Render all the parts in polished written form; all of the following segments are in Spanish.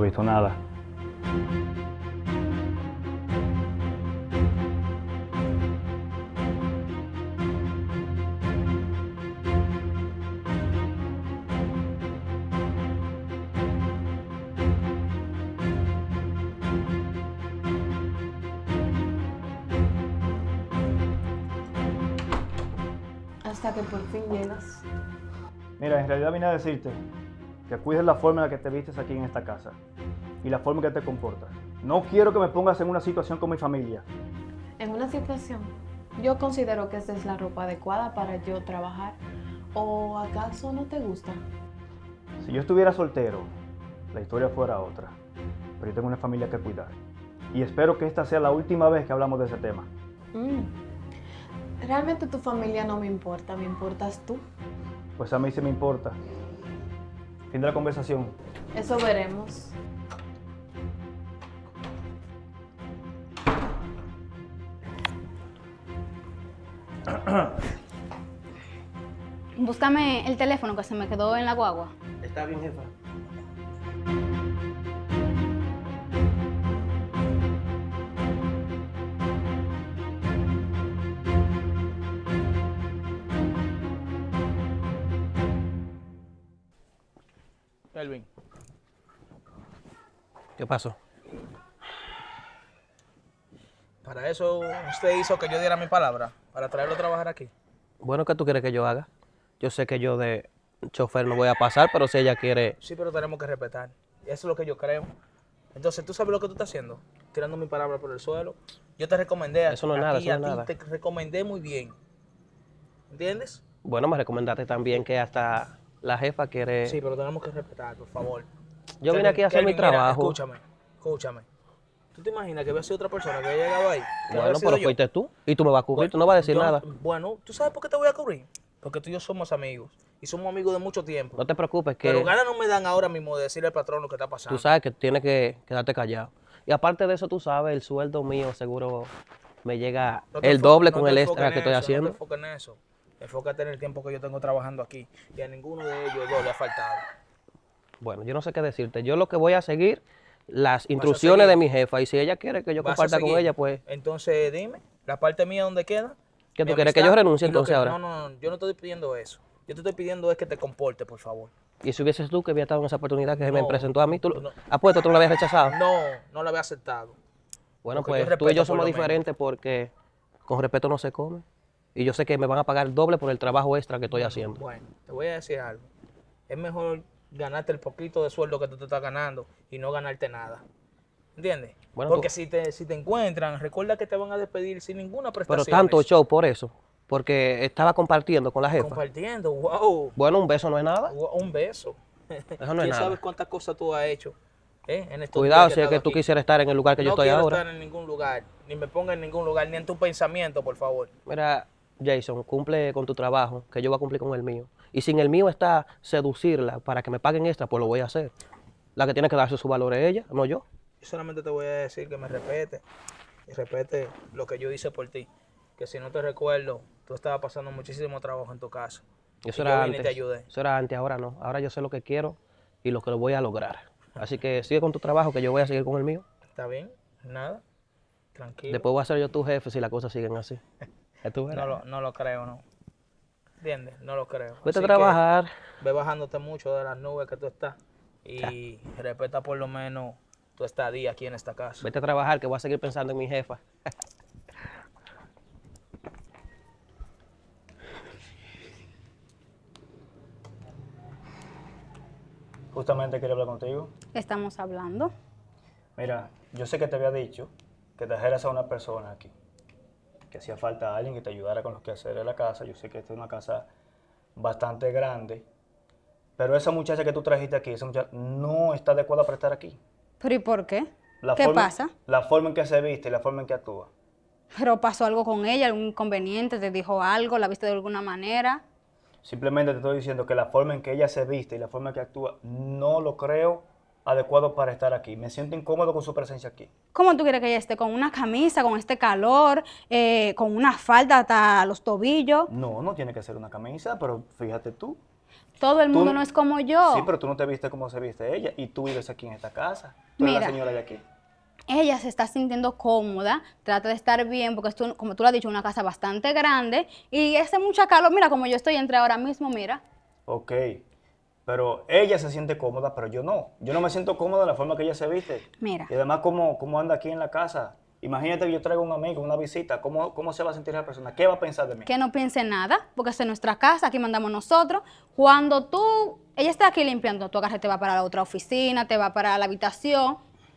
he visto nada. Hasta que por fin llegas. Mira, en realidad vine a decirte que cuides la forma en la que te vistes aquí en esta casa y la forma en que te comportas. No quiero que me pongas en una situación con mi familia. En una situación, yo considero que esta es la ropa adecuada para yo trabajar. ¿O acaso no te gusta? Si yo estuviera soltero, la historia fuera otra. Pero yo tengo una familia que cuidar. Y espero que esta sea la última vez que hablamos de ese tema. Realmente tu familia no me importa, me importas tú. Pues a mí sí me importa. Fin de la conversación. Eso veremos. Búscame el teléfono que se me quedó en la guagua. Está bien, jefa. Elvin. ¿Qué pasó? Para eso usted hizo que yo diera mi palabra, para traerlo a trabajar aquí. Bueno, ¿qué tú quieres que yo haga? Yo sé que yo de chofer no voy a pasar, pero si ella quiere... Sí, pero tenemos que respetar. Eso es lo que yo creo. Entonces, ¿tú sabes lo que tú estás haciendo? Tirando mi palabra por el suelo. Yo te recomendé Eso no es nada, aquí, eso no es a nada. ti te recomendé muy bien. ¿Entiendes? Bueno, me recomendaste también que hasta la jefa quiere... Sí, pero tenemos que respetar, por favor. Yo vine aquí a hacer mi Kelvin, mira, trabajo. escúchame. ¿Tú te imaginas que había sido otra persona que había llegado ahí? Que había Bueno, sido pero yo? fuiste tú y tú me vas a cubrir, tú no vas a decir Yo- nada. Bueno, ¿tú sabes por qué te voy a cubrir? Porque tú y yo somos amigos. Y somos amigos de mucho tiempo. No te preocupes, que Pero ganas no me dan ahora mismo de decirle al patrón lo que está pasando. tú sabes que tienes que quedarte callado. Y aparte de eso, tú sabes, el sueldo mío seguro me llega No te el enfo- doble no con te el enfoques extra en que estoy eso, haciendo. No te enfoques en eso. Enfócate en el tiempo que yo tengo trabajando aquí. Y a ninguno de ellos dos le ha faltado. Bueno, yo no sé qué decirte. Yo lo que voy a seguir las instrucciones de mi jefa y si ella quiere que yo ¿Vas a comparta con seguir? ella, pues, Entonces dime, la parte mía, ¿dónde queda? ¿qué Mi tú quieres? ¿Que yo amistad renuncie y lo entonces que- ahora? No, yo no te estoy pidiendo eso. Yo te estoy pidiendo es que te comportes, por favor. Y si hubieses tú que había estado en esa oportunidad que se me No, presentó a mí, tú no. apuesto, tú no la habías rechazado. No la había aceptado. Bueno, porque yo pues tú y respeto yo por somos lo menos. diferentes porque con respeto no se come. Y yo sé que me van a pagar el doble por el trabajo extra que estoy haciendo. Bueno, te voy a decir algo. Es mejor ganarte el poquito de sueldo que tú te estás ganando y no ganarte nada. ¿Entiendes? Bueno, Porque tú- si te encuentran, recuerda que te van a despedir sin ninguna Pero prestación. tanto show por eso, porque estaba compartiendo con la jefa. Compartiendo, wow. Bueno, un beso no es nada. Un beso. Eso no es ¿Quién nada. sabe cuántas cosas tú has hecho? En estos Cuidado días si es he que estado tú aquí? quisieras estar en el lugar que yo No estoy quiero ahora. estar en ningún lugar, ni me ponga en ningún lugar, ni en tu pensamiento, por favor. Mira, Jason, cumple con tu trabajo, que yo voy a cumplir con el mío. Y sin el mío está seducirla para que me paguen extra, pues lo voy a hacer. La que tiene que darse su valor es ella, no yo. Yo solamente te voy a decir que me respete y respete lo que yo hice por ti. Que si no te recuerdo, tú estabas pasando muchísimo trabajo en tu casa. Eso Y era yo vine y antes. te ayudé. Eso era antes, ahora no. Ahora yo sé lo que quiero y lo que lo voy a lograr. Así que sigue con tu trabajo, que yo voy a seguir con el mío. ¿Está bien? Nada. Tranquilo. Después voy a ser yo tu jefe si las cosas siguen así. Ya tú verás. No lo creo, ¿no? ¿Entiendes? No lo creo. Vete Así a que trabajar. ve bajándote mucho de las nubes que tú estás. Y respeta por lo menos tu estadía aquí en esta casa. Vete a trabajar, que voy a seguir pensando en mi jefa. Justamente quería hablar contigo. ¿Qué estamos hablando? Mira, yo sé que te había dicho que trajeras a una persona aquí. Que hacía falta alguien que te ayudara con los quehaceres de la casa. Yo sé que esta es una casa bastante grande. Pero esa muchacha que tú trajiste aquí, esa muchacha no está adecuada para estar aquí. ¿Pero y por qué? La ¿Qué forma- pasa? La forma en que se viste y la forma en que actúa. ¿Pero pasó algo con ella, algún inconveniente? ¿Te dijo algo? ¿La viste de alguna manera? Simplemente te estoy diciendo que la forma en que ella se viste y la forma en que actúa no lo creo adecuado para estar aquí. Me siento incómodo con su presencia aquí. ¿Cómo tú quieres que ella esté con una camisa, con este calor, con una falda hasta los tobillos? No, no tiene que ser una camisa, pero fíjate tú. Todo el mundo Tú- no es como yo. Sí, pero tú no te viste como se viste ella y tú vives aquí en esta casa. Tú eres la Mira. señora de aquí. Ella se está sintiendo cómoda, trata de estar bien, porque esto, como tú lo has dicho, es una casa bastante grande y hace mucha calor. Mira, como yo estoy entre ahora mismo, mira. Ok, pero ella se siente cómoda, pero yo no. Yo no me siento cómoda de la forma que ella se viste. Mira. Y además, cómo anda aquí en la casa. Imagínate que yo traigo un amigo, una visita. ¿Cómo se va a sentir esa persona? ¿Qué va a pensar de mí? Que no piense nada, porque esta es nuestra casa, aquí mandamos nosotros. Cuando ella está aquí limpiando, tú agarras, te va para la otra oficina, te va para la habitación.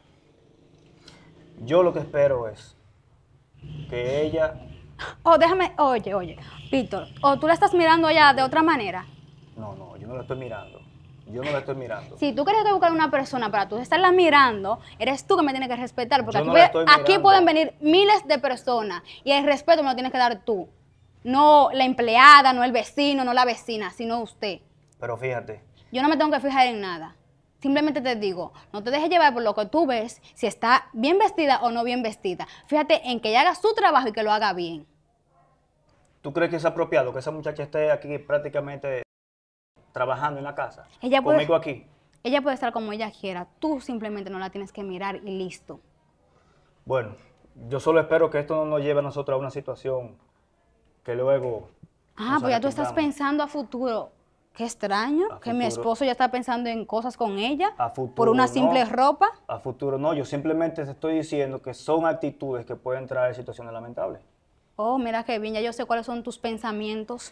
Yo lo que espero es que ella... Oye, Víctor, o tú la estás mirando allá de otra manera. No, yo no la estoy mirando. Yo no la estoy mirando. Si tú quieres que buscar una persona para tú estarla mirando, eres tú que me tienes que respetar, porque Yo aquí, no la estoy aquí mirando. pueden venir miles de personas y el respeto me lo tienes que dar tú. No la empleada, no el vecino, no la vecina, sino usted. Pero fíjate, Yo no me tengo que fijar en nada. Simplemente te digo, no te dejes llevar por lo que tú ves, si está bien vestida o no bien vestida. Fíjate en que ella haga su trabajo y que lo haga bien. ¿tú crees que es apropiado que esa muchacha esté aquí prácticamente trabajando en la casa? Ella puede- Conmigo aquí. Ella puede estar como ella quiera, tú simplemente no la tienes que mirar y listo. Bueno, yo solo espero que esto no nos lleve a nosotros a una situación que luego... nos Pues ya tú estás arrepintamos. pensando a futuro. Qué extraño A que mi futuro. esposo ya está pensando en cosas con ella A futuro, por una no. simple ropa. A futuro no, yo simplemente te estoy diciendo que son actitudes que pueden traer situaciones lamentables. Oh, mira qué bien, ya yo sé cuáles son tus pensamientos.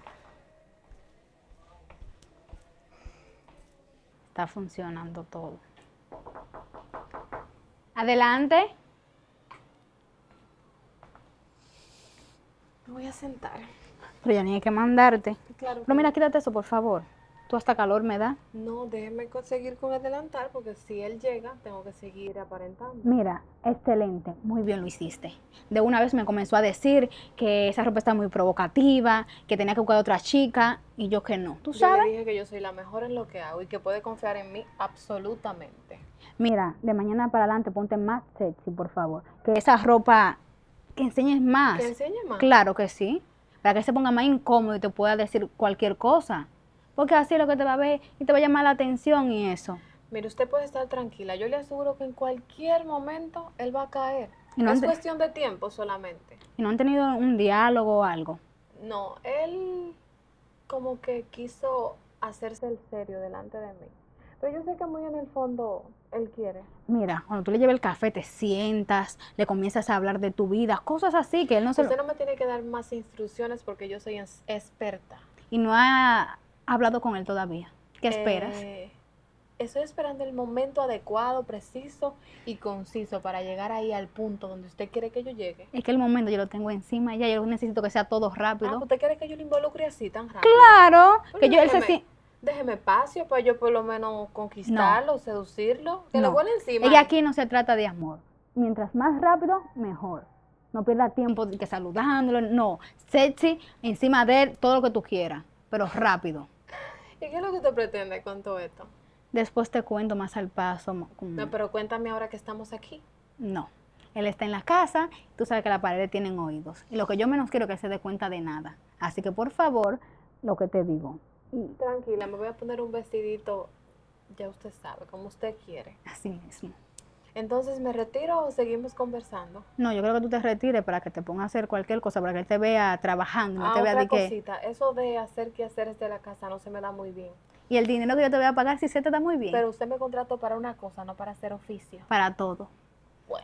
Está funcionando todo. Adelante. Me voy a sentar. Pero ya ni hay que mandarte. Claro. Pero mira, quítate eso, por favor. Tú hasta calor me da. No, déjeme seguir con el delantal porque si él llega, tengo que seguir aparentando. Mira, excelente, muy bien lo hiciste. De una vez me comenzó a decir que esa ropa está muy provocativa, que tenía que buscar a otra chica, y yo que no. ¿Tú Yo sabes? le dije que yo soy la mejor en lo que hago y que puede confiar en mí absolutamente. Mira, de mañana para adelante ponte más sexy, por favor. Que esa ropa, que enseñes más. ¿Que enseñe más? Claro que sí. Para que se ponga más incómodo y te pueda decir cualquier cosa. Porque así es lo que te va a ver y te va a llamar la atención y eso. Mire, usted puede estar tranquila. Yo le aseguro que en cualquier momento él va a caer. Y no es ande- cuestión de tiempo solamente. Y no han tenido un diálogo o algo. No, él como que quiso hacerse el serio delante de mí. Pero yo sé que muy en el fondo él quiere. Mira, cuando tú le lleves el café, te sientas, le comienzas a hablar de tu vida, cosas así que él no se Usted no me tiene que dar más instrucciones porque yo soy experta. y no ha hablado con él todavía. ¿Qué esperas? Estoy esperando el momento adecuado, preciso y conciso para llegar ahí al punto donde usted quiere que yo llegue. Es que el momento yo lo tengo encima ya, yo necesito que sea todo rápido. ¿Usted quiere que yo lo involucre así tan rápido? Claro, Bueno, que yo él se déjeme, déjeme espacio para yo por lo menos conquistarlo, seducirlo, que le no. vuele encima. Ella aquí no se trata de amor. Mientras más rápido, mejor. No pierda tiempo de que saludándolo, no. Sexy, encima de él, todo lo que tú quieras, pero rápido. ¿Y qué es lo que usted pretende con todo esto? Después te cuento más al paso. No, pero cuéntame ahora que estamos aquí. No. Él está en la casa, tú sabes que las paredes tienen oídos. Y lo que yo menos quiero es que se dé cuenta de nada. Así que por favor, lo que te digo. Y Tranquila, me voy a poner un vestidito, ya usted sabe, como usted quiere. así mismo. Entonces, ¿me retiro o seguimos conversando? No, yo creo que tú te retires para que te pongas a hacer cualquier cosa, para que él te vea trabajando, no te vea otra de que... cosita, eso de hacer quehaceres de la casa no se me da muy bien. Y el dinero que yo te voy a pagar sí se te da muy bien. Pero usted me contrató para una cosa, no para hacer oficio. Para todo. Bueno.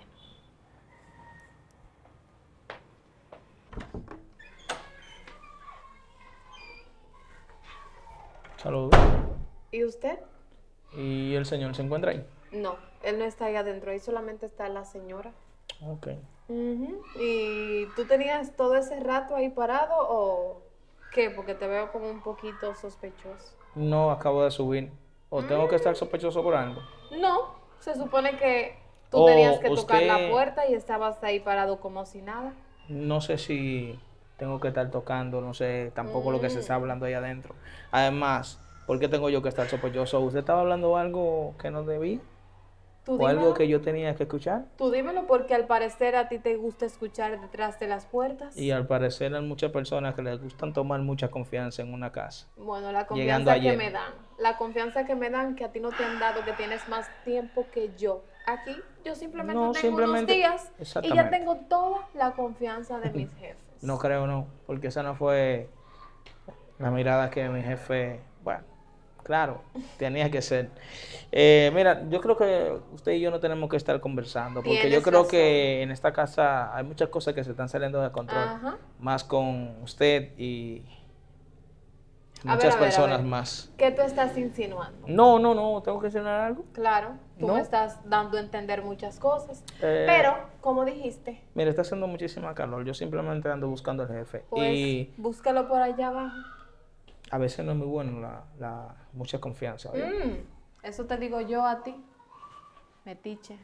Saludos. ¿Y usted? ¿Y el señor se encuentra ahí? No, él no está ahí adentro, ahí solamente está la señora. Ok. Ujú. ¿Y tú tenías todo ese rato ahí parado o qué? Porque te veo como un poquito sospechoso. No acabo de subir. ¿O tengo que estar sospechoso por algo? No, se supone que tú Oh, tenías que tocar la usted- puerta y estabas ahí parado como si nada. No sé si tengo que estar tocando, no sé tampoco lo que se está hablando ahí adentro. Además, ¿por qué tengo yo que estar sospechoso? ¿Usted estaba hablando algo que no debí? Tú o algo dímelo. que yo tenía que escuchar. Tú dímelo porque al parecer a ti te gusta escuchar detrás de las puertas. Y al parecer hay muchas personas que les gustan tomar mucha confianza en una casa. Bueno, la Llegando confianza que ayer. me dan. La confianza que me dan que a ti no te han dado, que tienes más tiempo que yo. Aquí yo simplemente No, tengo simplemente- unos días y ya exactamente. tengo toda la confianza de mis jefes. No creo, no, porque esa no fue la mirada que mi jefe, bueno, claro, tenía que ser. Mira, yo creo que usted y yo no tenemos que estar conversando, porque yo Tienes creo razón. que en esta casa hay muchas cosas que se están saliendo de control, Ajá. más con usted y A ver, muchas a ver, a personas ver. más. ¿Qué tú estás insinuando? No, tengo que decir algo. Claro, tú No. me estás dando a entender muchas cosas. Eh, Pero, como dijiste, Mira, está haciendo muchísima calor, yo simplemente ando buscando al jefe pues y búscalo por allá abajo. a veces no es muy bueno la mucha confianza. ¿oye? Eso te digo yo a ti, metiche.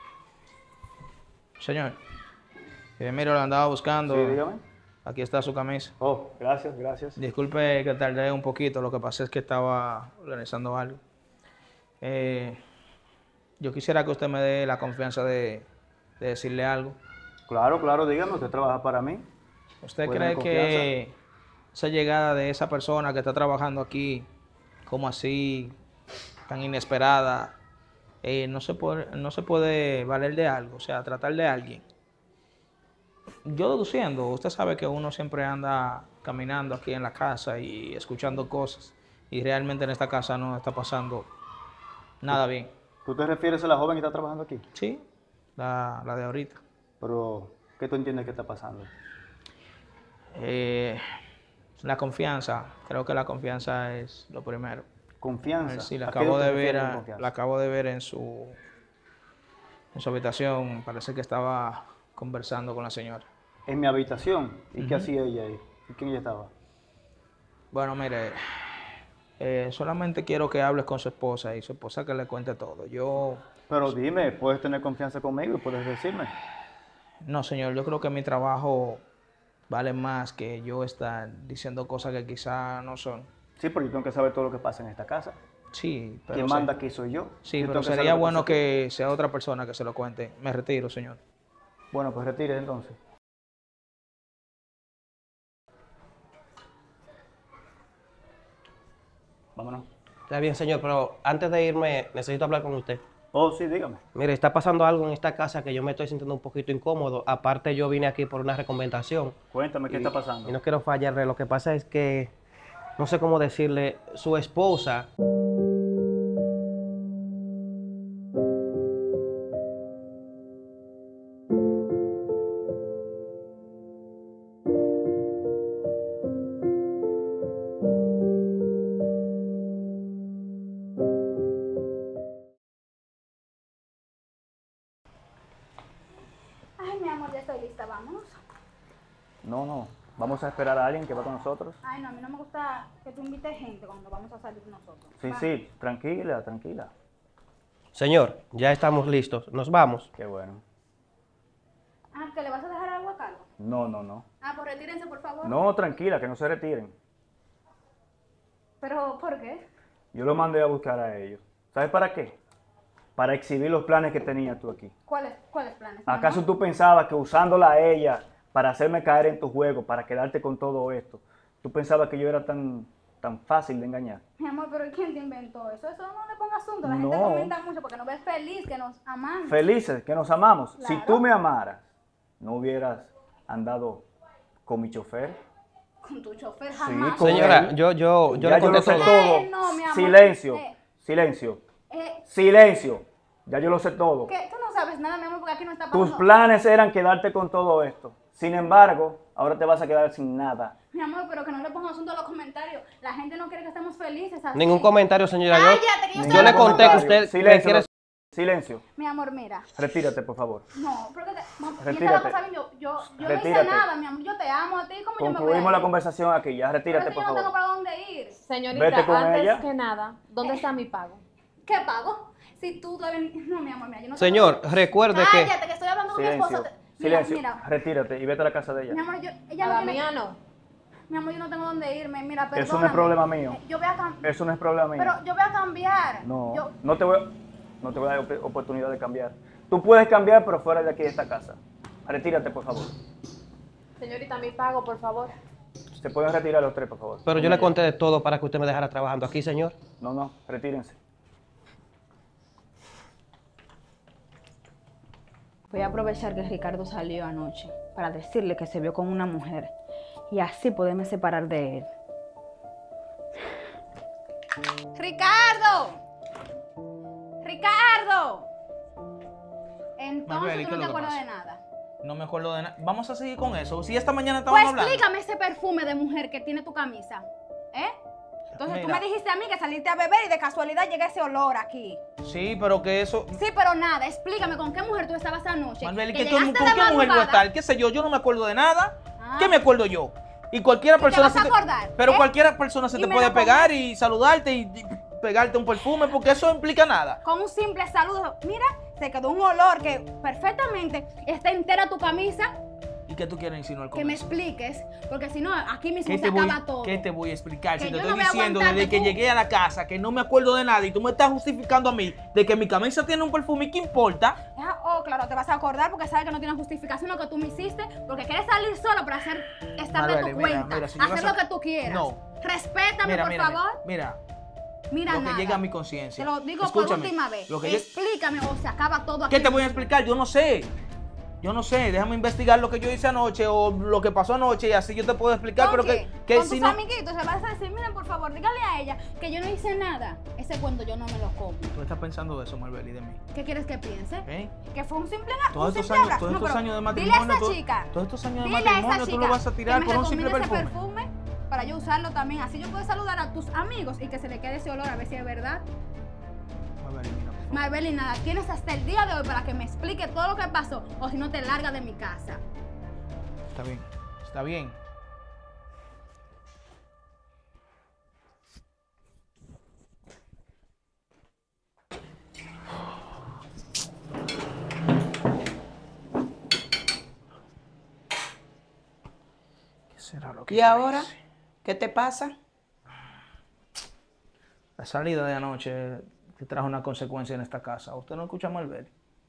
Señor, mira, lo andaba buscando. Sí, dígame. Aquí está su camisa. Oh, gracias, gracias. Disculpe que tardé un poquito, lo que pasa es que estaba organizando algo. Yo quisiera que usted me dé la confianza de decirle algo. Claro, claro, dígame, usted trabaja para mí. ¿Usted Puede cree tener que esa llegada de esa persona que está trabajando aquí, como así, tan inesperada, no se puede valer de algo, o sea, tratar de alguien? Yo deduciendo, usted sabe que uno siempre anda caminando aquí en la casa y escuchando cosas, y realmente en esta casa no está pasando nada bien. ¿Tú te refieres a la joven que está trabajando aquí? Sí, la de ahorita. Pero, ¿qué tú entiendes que está pasando? La confianza, creo que la confianza es lo primero. Confianza. Sí, la ¿A qué acabo te de refieres ver, con confianza? la acabo de ver en su habitación. Parece que estaba conversando con la señora. En mi habitación. ¿Y qué hacía ella ahí? ¿Y quién ella estaba? Bueno, mire, solamente quiero que hables con su esposa y su esposa que le cuente todo. Pero dime, puedes tener confianza conmigo y puedes decirme. No, señor, yo creo que mi trabajo vale más que yo estar diciendo cosas que quizá no son. Sí, porque yo tengo que saber todo lo que pasa en esta casa. Sí, pero Quien manda aquí soy yo. sí, Yo pero tengo que saber sería lo que bueno pasa aquí. que sea otra persona que se lo cuente. Me retiro, señor. Bueno, pues retire entonces. Vámonos. Está bien, señor, pero antes de irme necesito hablar con usted. Oh, sí, dígame. Mire, está pasando algo en esta casa que yo me estoy sintiendo un poquito incómodo. Aparte, yo vine aquí por una recomendación. Cuéntame qué está pasando. Y no quiero fallarle. Lo que pasa es que, no sé cómo decirle, su esposa... Ay, mi amor, ya estoy lista, vámonos. No. Vamos a esperar a alguien que va con nosotros. Ay, no, a mí no me gusta que tú invites gente cuando vamos a salir nosotros. Sí, Va. sí, tranquila, tranquila. Señor, ya estamos listos. Nos vamos. Qué bueno. Ah, ¿que le vas a dejar algo a Carlos? No. Ah, pues retírense, por favor. No, tranquila, que no se retiren. ¿Pero por qué? Yo lo mandé a buscar a ellos. ¿Sabes para qué? Para exhibir los planes que tenías tú aquí. ¿Cuáles planes? mi ¿Acaso amor? tú pensabas que usándola a ella para hacerme caer en tu juego, para quedarte con todo esto, tú pensabas que yo era tan fácil de engañar? Mi amor, pero ¿quién te inventó eso? Eso no le ponga asunto. La gente No. comenta mucho porque nos ves feliz, que nos amamos. Felices, que nos amamos. Si Claro. tú me amaras, no hubieras andado con mi chofer. Con tu chofer jamás. con Señora, él. yo Ya le yo lo sé contesto. todo. No, mi amor. Silencio, silencio, silencio. Ya yo lo sé todo. ¿Qué? Tú no sabes nada, mi amor, porque aquí no está Tus pasando. planes eran quedarte con todo esto. Sin embargo, ahora te vas a quedar sin nada. Mi amor, pero que no le ponga asunto a los comentarios. La gente no quiere que estemos felices así. Ningún comentario, señora. Cállate, que yo Yo le estoy conté que comentario. usted me Silencio, quiere... silencio. Mi amor, mira. Retírate, por favor. No, porque mientras Retírate. la cosa bien, yo no hice Retírate. nada, mi amor. Yo te amo a ti, ¿cómo yo me voy a Concluimos la ir? conversación aquí. Ya Pero retírate, es que por yo no tengo favor. para dónde ir. Señorita, Vete con antes ella. que nada, ¿dónde está mi pago? ¿Qué pago? Si tú todavía... No, mi amor, mira, yo no sé- Señor, recuerde que... Cállate, que estoy hablando con mi Silencio, esposa. Mira, silencio. mira. Retírate y vete a la casa de Mi ella. amor, ella A no la tiene... mía no. Mi amor, yo no tengo dónde irme. Mira, perdóname. Eso no es problema mío. Yo voy a cambiar. Eso no es problema mío. Pero yo voy a cambiar. No, Yo... no te voy a... No te voy a dar oportunidad de cambiar. Tú puedes cambiar, pero fuera de aquí de esta casa. Retírate, por favor. Señorita, mi pago, por favor. Se pueden retirar los tres, por favor. Pero yo le conté de todo para que usted me dejara trabajando aquí, señor. No, retírense. Voy a aprovechar que Ricardo salió anoche para decirle que se vio con una mujer y así poderme separar de él. ¡Ricardo! ¡Ricardo! Entonces Maribel, ¿y tú qué no es te lo que acuerdas de pasa? nada. No me acuerdo de nada. Vamos a seguir con eso. Si esta mañana Pues estábamos hablando. explícame ese perfume de mujer que tiene tu camisa. ¿Eh? Entonces tú Mira. me dijiste a mí que saliste a beber y de casualidad llega ese olor aquí. Sí, pero que eso... Sí, pero nada, explícame con qué mujer tú estabas anoche. Maribel, ¿y Que qué tú- llegaste ¿con de qué mujer voy a madrugada. estar? ¿Qué sé yo? Yo no me acuerdo de nada. Ah. ¿Qué me acuerdo yo? Y cualquiera ¿Y te persona vas a acordar? Pero ¿Eh? cualquiera persona se Y te me puede lo pegar pongo. y saludarte y pegarte un perfume porque eso implica nada. Con un simple saludo. Mira, se quedó un olor que perfectamente está entera tu camisa. ¿Y qué tú quieres insinuar con Que me eso? expliques, porque si no, aquí mismo ¿Qué se te, voy, acaba todo. ¿Qué te voy a explicar? Que Si te yo estoy no voy a diciendo aguantar desde que que tú- llegué a la casa que no me acuerdo de nada y tú me estás justificando a mí de que mi camisa tiene un perfume, ¿qué importa? Oh, claro, te vas a acordar porque sabes que no tiene justificación lo que tú me hiciste, porque quieres salir solo para estar de Maribel, tu mira, cuenta, mira, si llegas hacer a- lo que tú quieras. No. Respétame, por favor. Mira, Mira lo que nada. llega a mi conciencia. Te lo digo Escúchame, por última vez. lo que Explícame o se acaba todo aquí. ¿Qué te voy a mismo. explicar? Yo no sé. Yo no sé, déjame investigar lo que yo hice anoche o lo que pasó anoche y así yo te puedo explicar, ¿Con pero qué? que Con si tus no... amiguitos le vas a decir, miren, por favor, dígale a ella que yo no hice nada. Ese cuento yo no me lo como. Tú estás pensando de eso, Maribel, y de mí. ¿Qué quieres que piense? ¿Eh? Que fue un simple Todos un estos simple años, abrazo. todos No, estos pero años de dile matrimonio, a esa chica. todos estos años de Dile a esa matrimonio, tú chica lo vas a tirar que me por un simple recomiende ese perfume. perfume para yo usarlo también. Así yo puedo saludar a tus amigos y que se le quede ese olor a ver si es verdad. Maribel, mira, por favor. Marbeli, nada, tienes hasta el día de hoy para que me explique todo lo que pasó o si no te largas de mi casa. Está bien, está bien. ¿Qué será lo que ¿Y yo ahora? hice? ¿Qué te pasa? La salida de anoche te trajo una consecuencia en esta casa. ¿Usted no escucha a Maribel?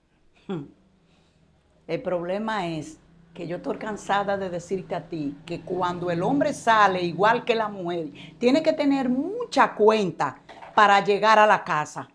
El problema es que yo estoy cansada de decirte a ti que cuando el hombre sale, igual que la mujer, tiene que tener mucha cuenta para llegar a la casa.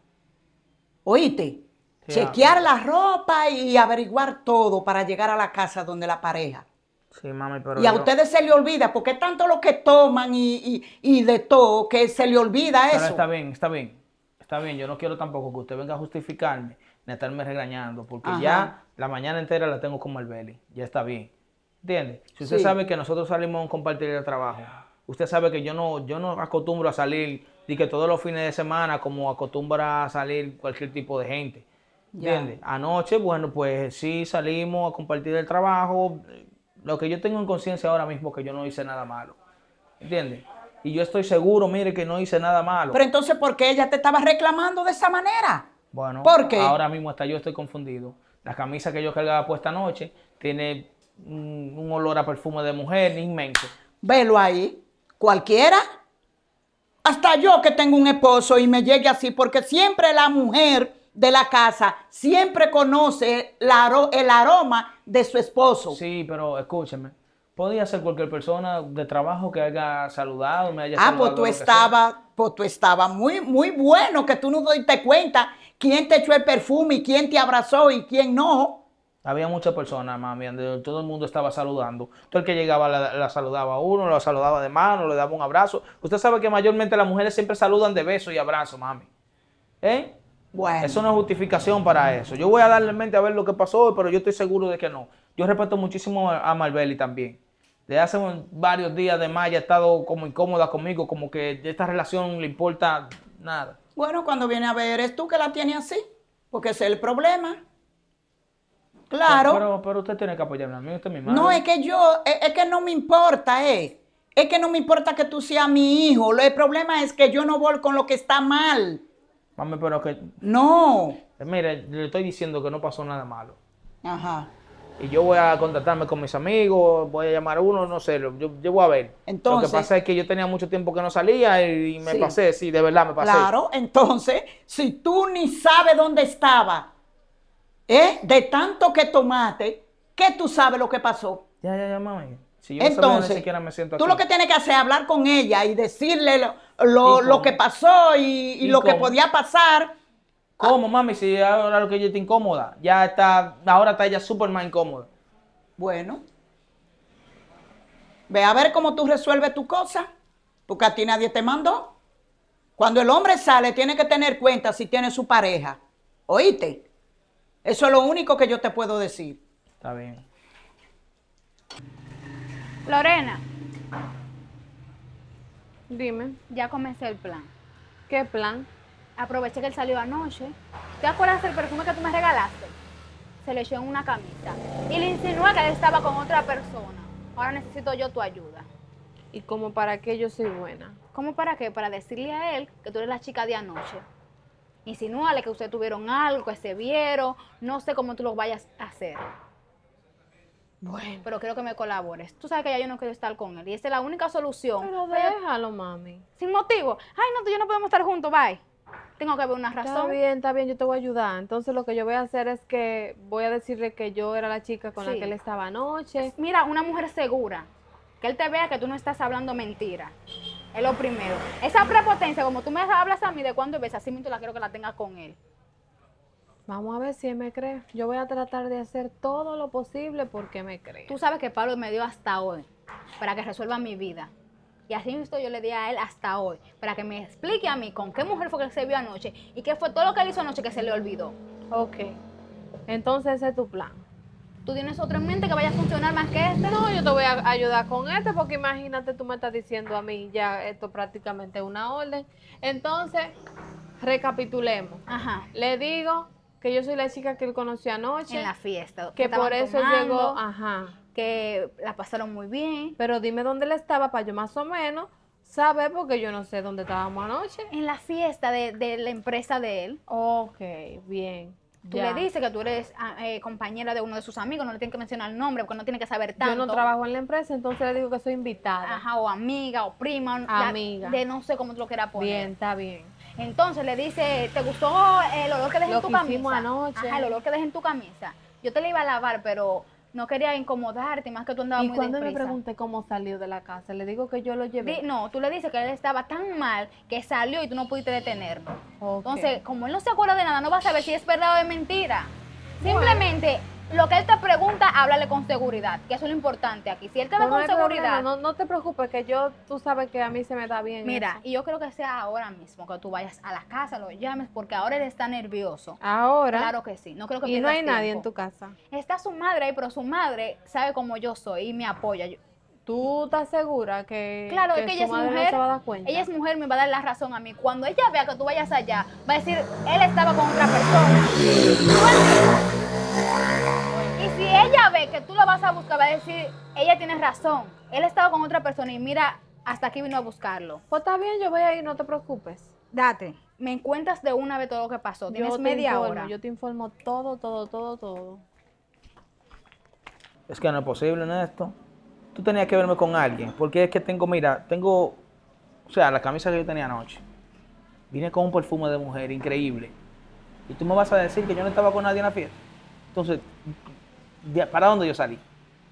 ¿Oíste? Sí, Chequear la ropa y averiguar todo para llegar a la casa donde la pareja. Sí, mami, pero Y a yo- ustedes se le olvida, porque tanto lo que toman y de todo, que se le olvida Pero eso. está bien, está bien. Está bien, yo no quiero tampoco que usted venga a justificarme ni a estarme regañando, porque Ajá. ya la mañana entera la tengo con Marbeli. Ya está bien. ¿Entiende? Si usted Sí. sabe que nosotros salimos a compartir el trabajo, usted sabe que yo no acostumbro a salir y que todos los fines de semana como acostumbra a salir cualquier tipo de gente. Ya. ¿Entiende? Anoche, bueno, pues sí salimos a compartir el trabajo. Lo que yo tengo en conciencia ahora mismo es que yo no hice nada malo. ¿Entiende? Y yo estoy seguro, mire, que no hice nada malo. Pero entonces, ¿por qué ella te estaba reclamando de esa manera? Bueno, ¿Por qué? ahora mismo hasta yo estoy confundido. La camisa que yo cargaba puesta anoche tiene un olor a perfume de mujer inmenso. Velo ahí. Cualquiera. Hasta yo que tengo un esposo y me llegue así, porque siempre la mujer de la casa siempre conoce el aroma de su esposo. Sí, pero escúcheme. Podía ser cualquier persona de trabajo que haya saludado, me haya Ah, saludado. pues tú estabas muy, muy bueno, que tú no te diste cuenta quién te echó el perfume y quién te abrazó y quién no. Había muchas personas, mami, donde todo el mundo estaba saludando. Todo el que llegaba la saludaba a uno, la saludaba de mano, le daba un abrazo. Usted sabe que mayormente las mujeres siempre saludan de beso y abrazo, mami. ¿Eh? Bueno. Eso no es justificación para eso. Yo voy a darle en mente a ver lo que pasó, pero yo estoy seguro de que no. Yo respeto muchísimo a Marbeli también. Desde hace varios días de más ella ha estado como incómoda conmigo, como que de esta relación le importa nada. Bueno, cuando viene a ver, es tú que la tienes así, porque ese es el problema. Claro. Pero usted tiene que apoyarme a mí, usted es mi madre. No, es que no me importa, Es que no me importa que tú seas mi hijo. El problema es que yo no voy con lo que está mal. Mami, pero que... No. Mire, le estoy diciendo que no pasó nada malo. Ajá. y yo voy a contactarme con mis amigos, voy a llamar a uno, no sé, yo voy a ver. Entonces, lo que pasa es que yo tenía mucho tiempo que no salía y me Sí. pasé, sí, de verdad me pasé. claro, entonces, si tú ni sabes dónde estaba, de tanto que tomaste, ¿qué tú sabes lo que pasó? Ya, mami. Si yo no sabía, ni Entonces, siquiera me siento tú aquí. lo que tienes que hacer es hablar con ella y decirle ¿Y lo cómo? que pasó y ¿Y lo que cómo? podía pasar. ¿Cómo, mami? Si ahora lo que ella está incómoda, ahora está ella súper más incómoda. Bueno, ve a ver cómo tú resuelves tu cosa, porque a ti nadie te mandó. Cuando el hombre sale, tiene que tener cuenta si tiene su pareja. ¿Oíste? Eso es lo único que yo te puedo decir. Está bien. Lorena, Dime, ya comencé el plan. ¿qué plan? Aproveché que él salió anoche. ¿Te acuerdas del perfume que tú me regalaste? Se le echó en una camisa. Y le insinué que él estaba con otra persona. Ahora necesito yo tu ayuda. ¿Y como para qué yo soy buena? ¿Cómo para qué? Para decirle a él que tú eres la chica de anoche. Insinúale que ustedes tuvieron algo, que se vieron. No sé cómo tú lo vayas a hacer. Bueno, Pero quiero que me colabores. Tú sabes que ya yo no quiero estar con él. Y esa es la única solución. pero Pero déjalo, mami. sin motivo. Ay, no, tú y yo no podemos estar juntos, bye. Tengo que ver una Está razón. bien, yo te voy a ayudar. Entonces lo que yo voy a hacer es que voy a decirle que yo era la chica con la Sí. que él estaba anoche. Mira, una mujer segura. Que él te vea que tú no estás hablando mentira. Es lo primero. Esa prepotencia, como tú me hablas a mí de cuando ves, así mismo la quiero que la tengas con él. Vamos a ver si él me cree. Yo voy a tratar de hacer todo lo posible porque me cree. Tú sabes que Pablo me dio hasta hoy para que resuelva mi vida. Y así mismo yo le di a él hasta hoy para que me explique a mí con qué mujer fue que él se vio anoche y qué fue todo lo que él hizo anoche que se le olvidó. Ok. Entonces ese es tu plan. ¿Tú tienes otro en mente que vaya a funcionar más que este? No, yo te voy a ayudar con este porque imagínate, tú me estás diciendo a mí ya esto prácticamente es una orden. Entonces, recapitulemos. Ajá. Le digo que yo soy la chica que él conoció anoche. En la fiesta. que estaban por eso tomando, llegó, ajá. que la pasaron muy bien. Pero dime dónde él estaba para yo más o menos saber porque yo no sé dónde estábamos anoche. En la fiesta de la empresa de él. Ok, bien. Tú ya. le dices que tú eres compañera de uno de sus amigos, no le tienes que mencionar el nombre porque no tiene que saber Yo tanto. no trabajo en la empresa, entonces le digo que soy invitada. Ajá, o amiga, o prima. Amiga. De no sé cómo tú lo quieras poner. Bien, está bien. Entonces le dice, ¿te gustó el olor que dejé Lo en tu que camisa? hicimos anoche. Ajá, el olor que dejé en tu camisa. Yo te la iba a lavar, pero no quería incomodarte, más que tú andabas Y muy cuando me deprisa. pregunté cómo salió de la casa, le digo que yo lo llevé. No, tú le dices que él estaba tan mal que salió y tú no pudiste detenerlo. Ok. Entonces, como él no se acuerda de nada, no va a saber si es verdad o es mentira. Simplemente, lo que él te pregunta, háblale con seguridad, que eso es lo importante aquí. Si él te ve No con hay seguridad, problema, no te preocupes, que tú sabes que a mí se me da bien mira, eso. y yo creo que sea ahora mismo que tú vayas a la casa, lo llames, porque ahora él está nervioso. Ahora, Claro que sí, no creo que y no hay pierdas nadie en tiempo. tu casa. Está su madre ahí, pero su madre sabe cómo yo soy y me apoya. ¿Tú estás segura que, Claro, es que su ella es madre mujer, no se va a dar cuenta? ella es mujer, me va a dar la razón a mí. Cuando ella vea que tú vayas allá, va a decir, él estaba con otra persona. Y si ella ve que tú lo vas a buscar, va a decir, ella tiene razón, él estaba con otra persona y mira, hasta aquí vino a buscarlo. Pues está bien, yo voy a ir, no te preocupes. Date, me cuentas de una vez todo lo que pasó, tienes media hora. Yo te informo todo. Es que no es posible en esto. Tú tenías que verme con alguien, porque es que tengo, o sea, la camisa que yo tenía anoche, vine con un perfume de mujer increíble. Y tú me vas a decir que yo no estaba con nadie en la fiesta. Entonces, ¿para dónde yo salí?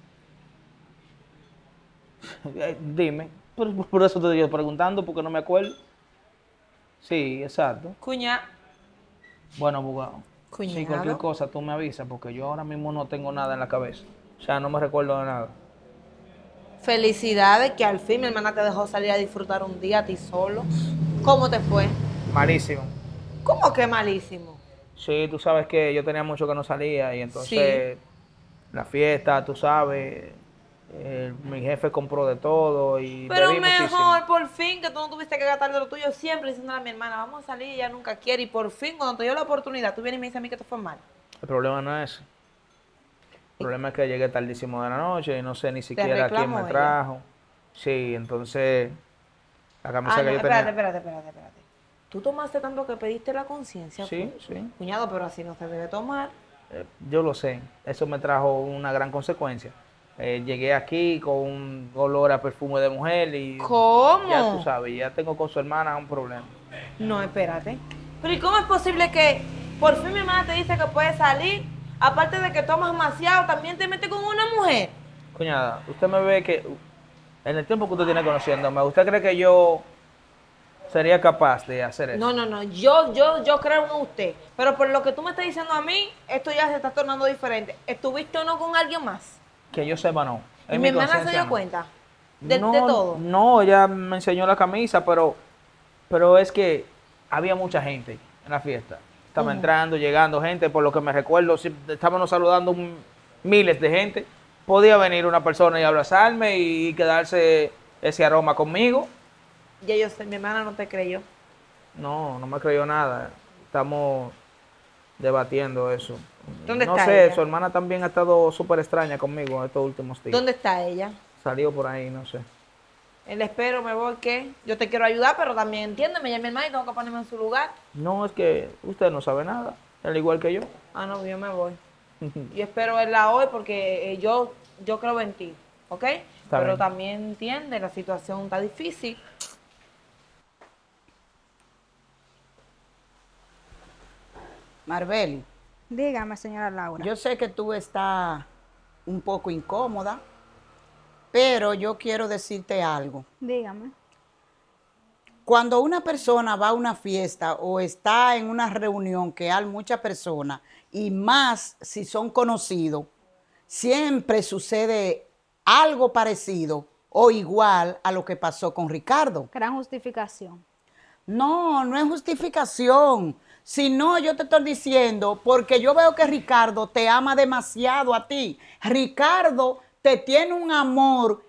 Dime, por eso te estoy preguntando, porque no me acuerdo. Sí, exacto. Cuña, Bueno, abogado. Cuñado. Si cualquier cosa tú me avisas, porque yo ahora mismo no tengo nada en la cabeza. O sea, no me recuerdo de nada. felicidades que al fin mi hermana te dejó salir a disfrutar un día a ti solo. ¿Cómo te fue? Malísimo. ¿Cómo que malísimo? Sí, tú sabes que yo tenía mucho que no salía y entonces la fiesta, tú sabes, mi jefe compró de todo y Pero bebí mejor, muchísimo. por fin, que tú no tuviste que gastar de lo tuyo siempre diciéndole a mi hermana, vamos a salir, ella nunca quiere. Y por fin, cuando te dio la oportunidad, tú vienes y me dices a mí que te fue mal. El problema no es ese. El problema es que llegué tardísimo de la noche y no sé ni siquiera quién reclamó me ella? trajo. Sí, entonces la camisa Ah, no, que yo tenía... espérate. Tú tomaste tanto que pediste la conciencia. Sí, pues. sí. Cuñado, pero así no se debe tomar. Yo lo sé, eso me trajo una gran consecuencia. Llegué aquí con un olor a perfume de mujer y ¿Cómo? ya tú sabes, ya tengo con su hermana un problema. No, espérate. Pero ¿y cómo es posible que por fin mi hermana te dice que puedes salir? Aparte de que tomas demasiado, también te metes con una mujer. Cuñada, usted me ve que en el tiempo que usted tiene conociéndome, ¿usted cree que yo sería capaz de hacer eso? No, yo creo en usted. Pero por lo que tú me estás diciendo a mí, esto ya se está tornando diferente. ¿Estuviste o no con alguien más? Que yo sepa, no. ¿Y En mi hermana se conciencia, dio no. cuenta de No, todo? No, ella me enseñó la camisa, pero es que había mucha gente en la fiesta. Estaba entrando, llegando gente, por lo que me recuerdo, estábamos saludando miles de gente. Podía venir una persona y abrazarme y quedarse ese aroma conmigo. Ya yo sé, mi hermana no te creyó. No, no me creyó nada. Estamos debatiendo eso. ¿Dónde no está sé, ella? su hermana también ha estado súper extraña conmigo estos últimos días. ¿Dónde está ella? Salió por ahí, no sé. El espero, me voy, ¿qué? Yo te quiero ayudar, pero también entiéndeme, ya mi hermana y tengo que ponerme en su lugar. No, es que usted no sabe nada, al igual que yo. Ah, no, yo me voy. Yo espero verla hoy porque yo creo en ti, ¿ok? Pero bien. también entiende, la situación está difícil. Marbeli, Dígame, señora Laura. yo sé que tú estás un poco incómoda, pero yo quiero decirte algo. Dígame. Cuando una persona va a una fiesta o está en una reunión que hay muchas personas, y más si son conocidos, siempre sucede algo parecido o igual a lo que pasó con Ricardo. Gran justificación. No, no es justificación. Sino yo te estoy diciendo, porque yo veo que Ricardo te ama demasiado a ti. Ricardo te tiene un amor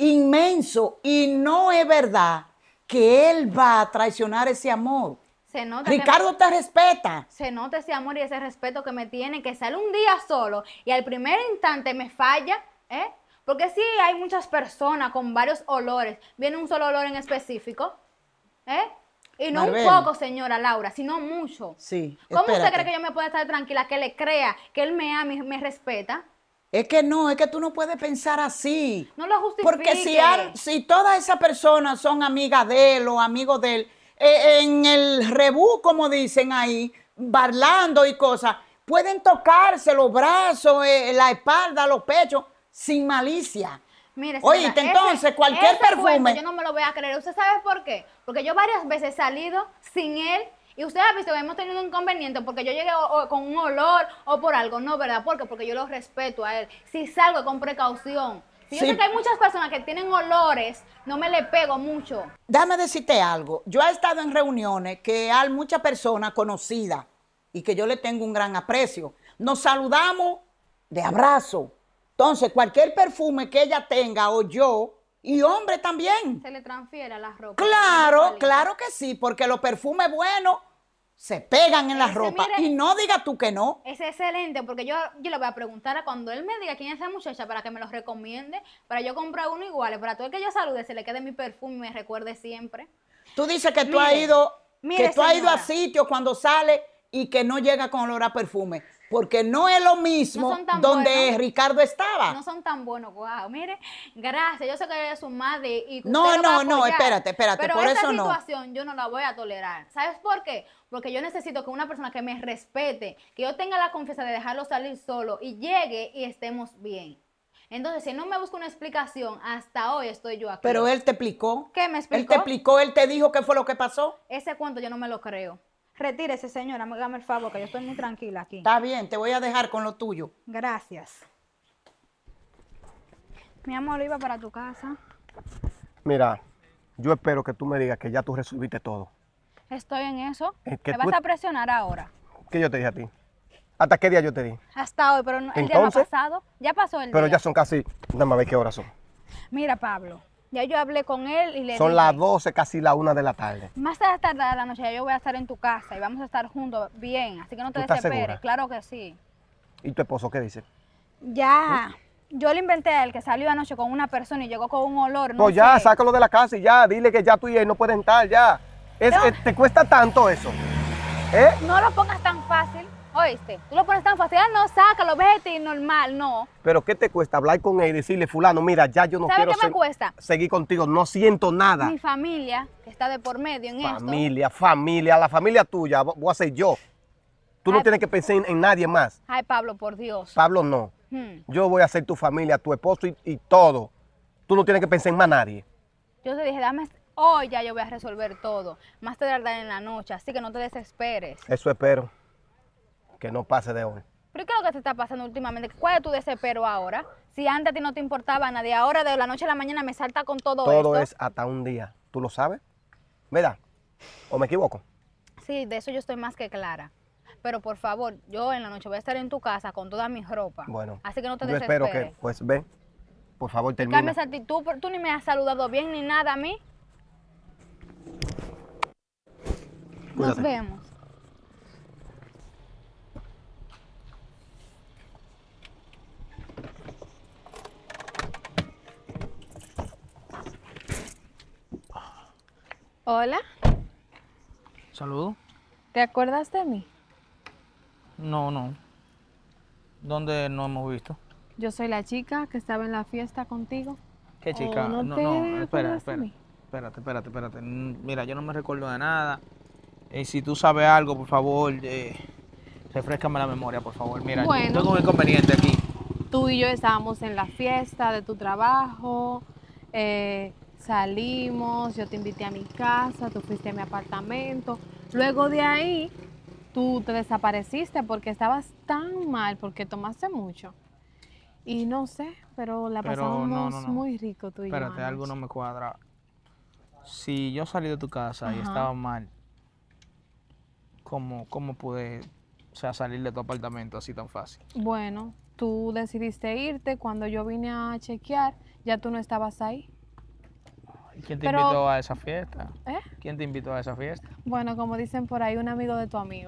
inmenso y no es verdad que él va a traicionar ese amor. Se nota Ricardo te respeta. se nota ese amor y ese respeto que me tiene, que sale un día solo y al primer instante me falla, ¿eh? Porque sí hay muchas personas con varios olores, viene un solo olor en específico, ¿eh? Y no Marbel. un poco, señora Laura, sino mucho. Sí, ¿Cómo espérate. usted cree que yo me puedo estar tranquila, que le crea, que él me ama y me respeta? Es que no, es que tú no puedes pensar así. No lo justifique. Porque si todas esas personas son amigas de él o amigos de él, en el rebú, como dicen ahí, bailando y cosas, pueden tocarse los brazos, la espalda, los pechos, sin malicia. Mire, Oíste, señora, entonces, cualquier ese perfume- cuento yo no me lo voy a creer. ¿Usted sabe por qué? Porque yo varias veces he salido sin él y usted ha visto que hemos tenido un inconveniente porque yo llegué con un olor o por algo. No, ¿verdad? Porque yo lo respeto a él. Si salgo con precaución. Si yo Sí. sé que hay muchas personas que tienen olores, no me le pego mucho. Déjame decirte algo. Yo he estado en reuniones que hay muchas personas conocidas y que yo le tengo un gran aprecio. Nos saludamos de abrazo. Entonces, cualquier perfume que ella tenga o yo, y hombre también. Se le transfiere a la ropa. Claro, claro que sí, porque los perfumes buenos se pegan en la Ese, ropa. mire- Y no diga tú que no. Es excelente, porque yo le voy a preguntar a cuando él me diga quién es esa muchacha para que me lo recomiende, para yo comprar uno igual, para todo el que yo salude se le quede mi perfume y me recuerde siempre. Tú dices que tú Mire, has ido, mire, que tú has ido a señora. sitios cuando sale y que no llega con olor a perfume. Porque no es lo mismo No son tan donde buenos. Ricardo estaba. No son tan buenos, wow. Mire, gracias. Yo sé que es su madre y que No, usted lo va a no, apoyar, espérate, pero por esa eso no. situación yo no la voy a tolerar. ¿Sabes por qué? Porque yo necesito que una persona que me respete, que yo tenga la confianza de dejarlo salir solo y llegue y estemos bien. Entonces, si no me busca una explicación, hasta hoy estoy yo aquí. Pero él te explicó. ¿Qué me Él te explicó? explicó, él te dijo qué fue lo que pasó. Ese cuento yo no me lo creo. Retírese, señora, hágame el favor, que yo estoy muy tranquila aquí. Está bien, te voy a dejar con lo tuyo. Gracias. Mi amor, iba para tu casa. Mira, yo espero que tú me digas que ya tú resolviste todo. Estoy en eso. Que ¿Me tú- vas a presionar ahora? ¿Qué yo te dije a ti? ¿Hasta qué día yo te di? Hasta hoy, pero el día no ha Entonces, pasado. Ya pasó el Pero día. ya son casi, dame a ver qué horas son. Mira, Pablo, ya yo hablé con él y le Son dije, las 12, casi la 1 de la tarde. más tarde de la noche ya yo voy a estar en tu casa y vamos a estar juntos bien, así que no te ¿Tú estás desesperes. segura? Claro que sí. ¿Y tu esposo qué dice? Ya, yo le inventé a él que salió anoche con una persona y llegó con un olor, no Pues ya, sé. sácalo de la casa y ya, dile que ya tú y él no pueden estar, ya. No. ¿Te cuesta tanto eso? ¿Eh? No lo pongas tan fácil. ¿Oíste? Tú lo pones tan fácil, no, sácalo, vete, normal, no. Pero ¿qué te cuesta hablar con él y decirle, fulano, mira, ya yo no ¿Sabes quiero qué me cuesta? seguir contigo, no siento nada? Mi familia, que está de por medio en esto. Familia, la familia tuya, voy a ser yo. Tú no Ay, tienes que pensar en nadie más. Ay, Pablo, por Dios. Pablo, no. Hmm. Yo voy a ser tu familia, tu esposo y todo. Tú no tienes que pensar en más nadie. Yo te dije, dame, hoy ya yo voy a resolver todo. Más tarde en la noche, así que no te desesperes. Eso espero. Que no pase de hoy. ¿Pero qué es lo que te está pasando últimamente? ¿Cuál es tu desespero ahora? Si antes a ti no te importaba nadie, ahora de la noche a la mañana me salta con todo esto. Todo es hasta un día. ¿Tú lo sabes? ¿Verdad? ¿O me equivoco? Sí, de eso yo estoy más que clara. Pero por favor, yo en la noche voy a estar en tu casa con toda mi ropa. Bueno. Así que no te yo desesperes. espero que, pues ve, por favor termina. Cambia esa actitud, tú ni me has saludado bien ni nada a mí. Nos Cuídate. vemos. Hola, Saludos. ¿te acuerdas de mí? No. ¿Dónde nos hemos visto? Yo soy la chica que estaba en la fiesta contigo. ¿Qué chica? ¿no te espera, acuerdas de mí? espérate. Mira, yo no me recuerdo de nada. Si tú sabes algo, por favor, refréscame la memoria, por favor. Mira, Bueno. tengo un inconveniente aquí. Tú y yo estábamos en la fiesta de tu trabajo, salimos, yo te invité a mi casa, tú fuiste a mi apartamento. Luego de ahí, tú te desapareciste porque estabas tan mal, porque tomaste mucho. Y no sé, pero la Pero pasamos no. muy rico tú y yo. Espérate, algo no anoche. me cuadra. Si yo salí de tu casa y Ajá. estaba mal, ¿cómo pude, salir de tu apartamento así tan fácil? Bueno, tú decidiste irte, cuando yo vine a chequear, ya tú no estabas ahí. ¿Quién te Pero- invitó a esa fiesta? ¿Eh? ¿Quién te invitó a esa fiesta? Bueno, como dicen por ahí, un amigo de tu amigo.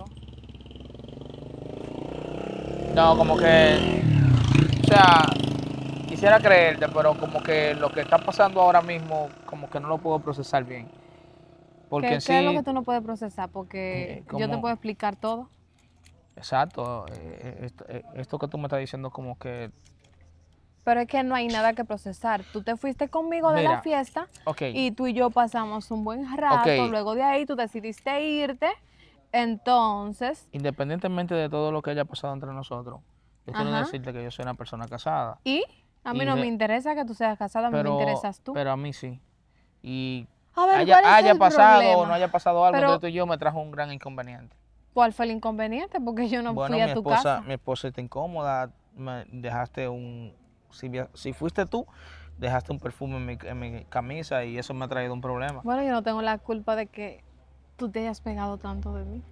No, como que, o sea, quisiera creerte, pero como que lo que está pasando ahora mismo, como que no lo puedo procesar bien. Porque ¿Qué, en qué es lo sí, que tú no puedes procesar? Porque yo te ¿cómo? puedo explicar todo. exacto, esto que tú me estás diciendo como que, Pero es que no hay nada que procesar. Tú te fuiste conmigo de la Mira, fiesta ok, y tú y yo pasamos un buen rato. Ok. Luego de ahí tú decidiste irte. Entonces, independientemente de todo lo que haya pasado entre nosotros, yo quiero Ajá. decirte que yo soy una persona casada. ¿y? A mí Y no de- me interesa que tú seas casado, a mí me interesas tú. Pero a mí sí. Y A ver, haya, ¿cuál es haya el pasado o problema? no haya pasado algo Pero- entre tú y yo, me trajo un gran inconveniente. ¿Cuál fue el inconveniente? Porque yo no Bueno, fui a tu casa. mi esposa está incómoda, me dejaste si fuiste tú, dejaste un perfume en mi camisa y eso me ha traído un problema. Bueno, yo no tengo la culpa de que tú te hayas pegado tanto de mí.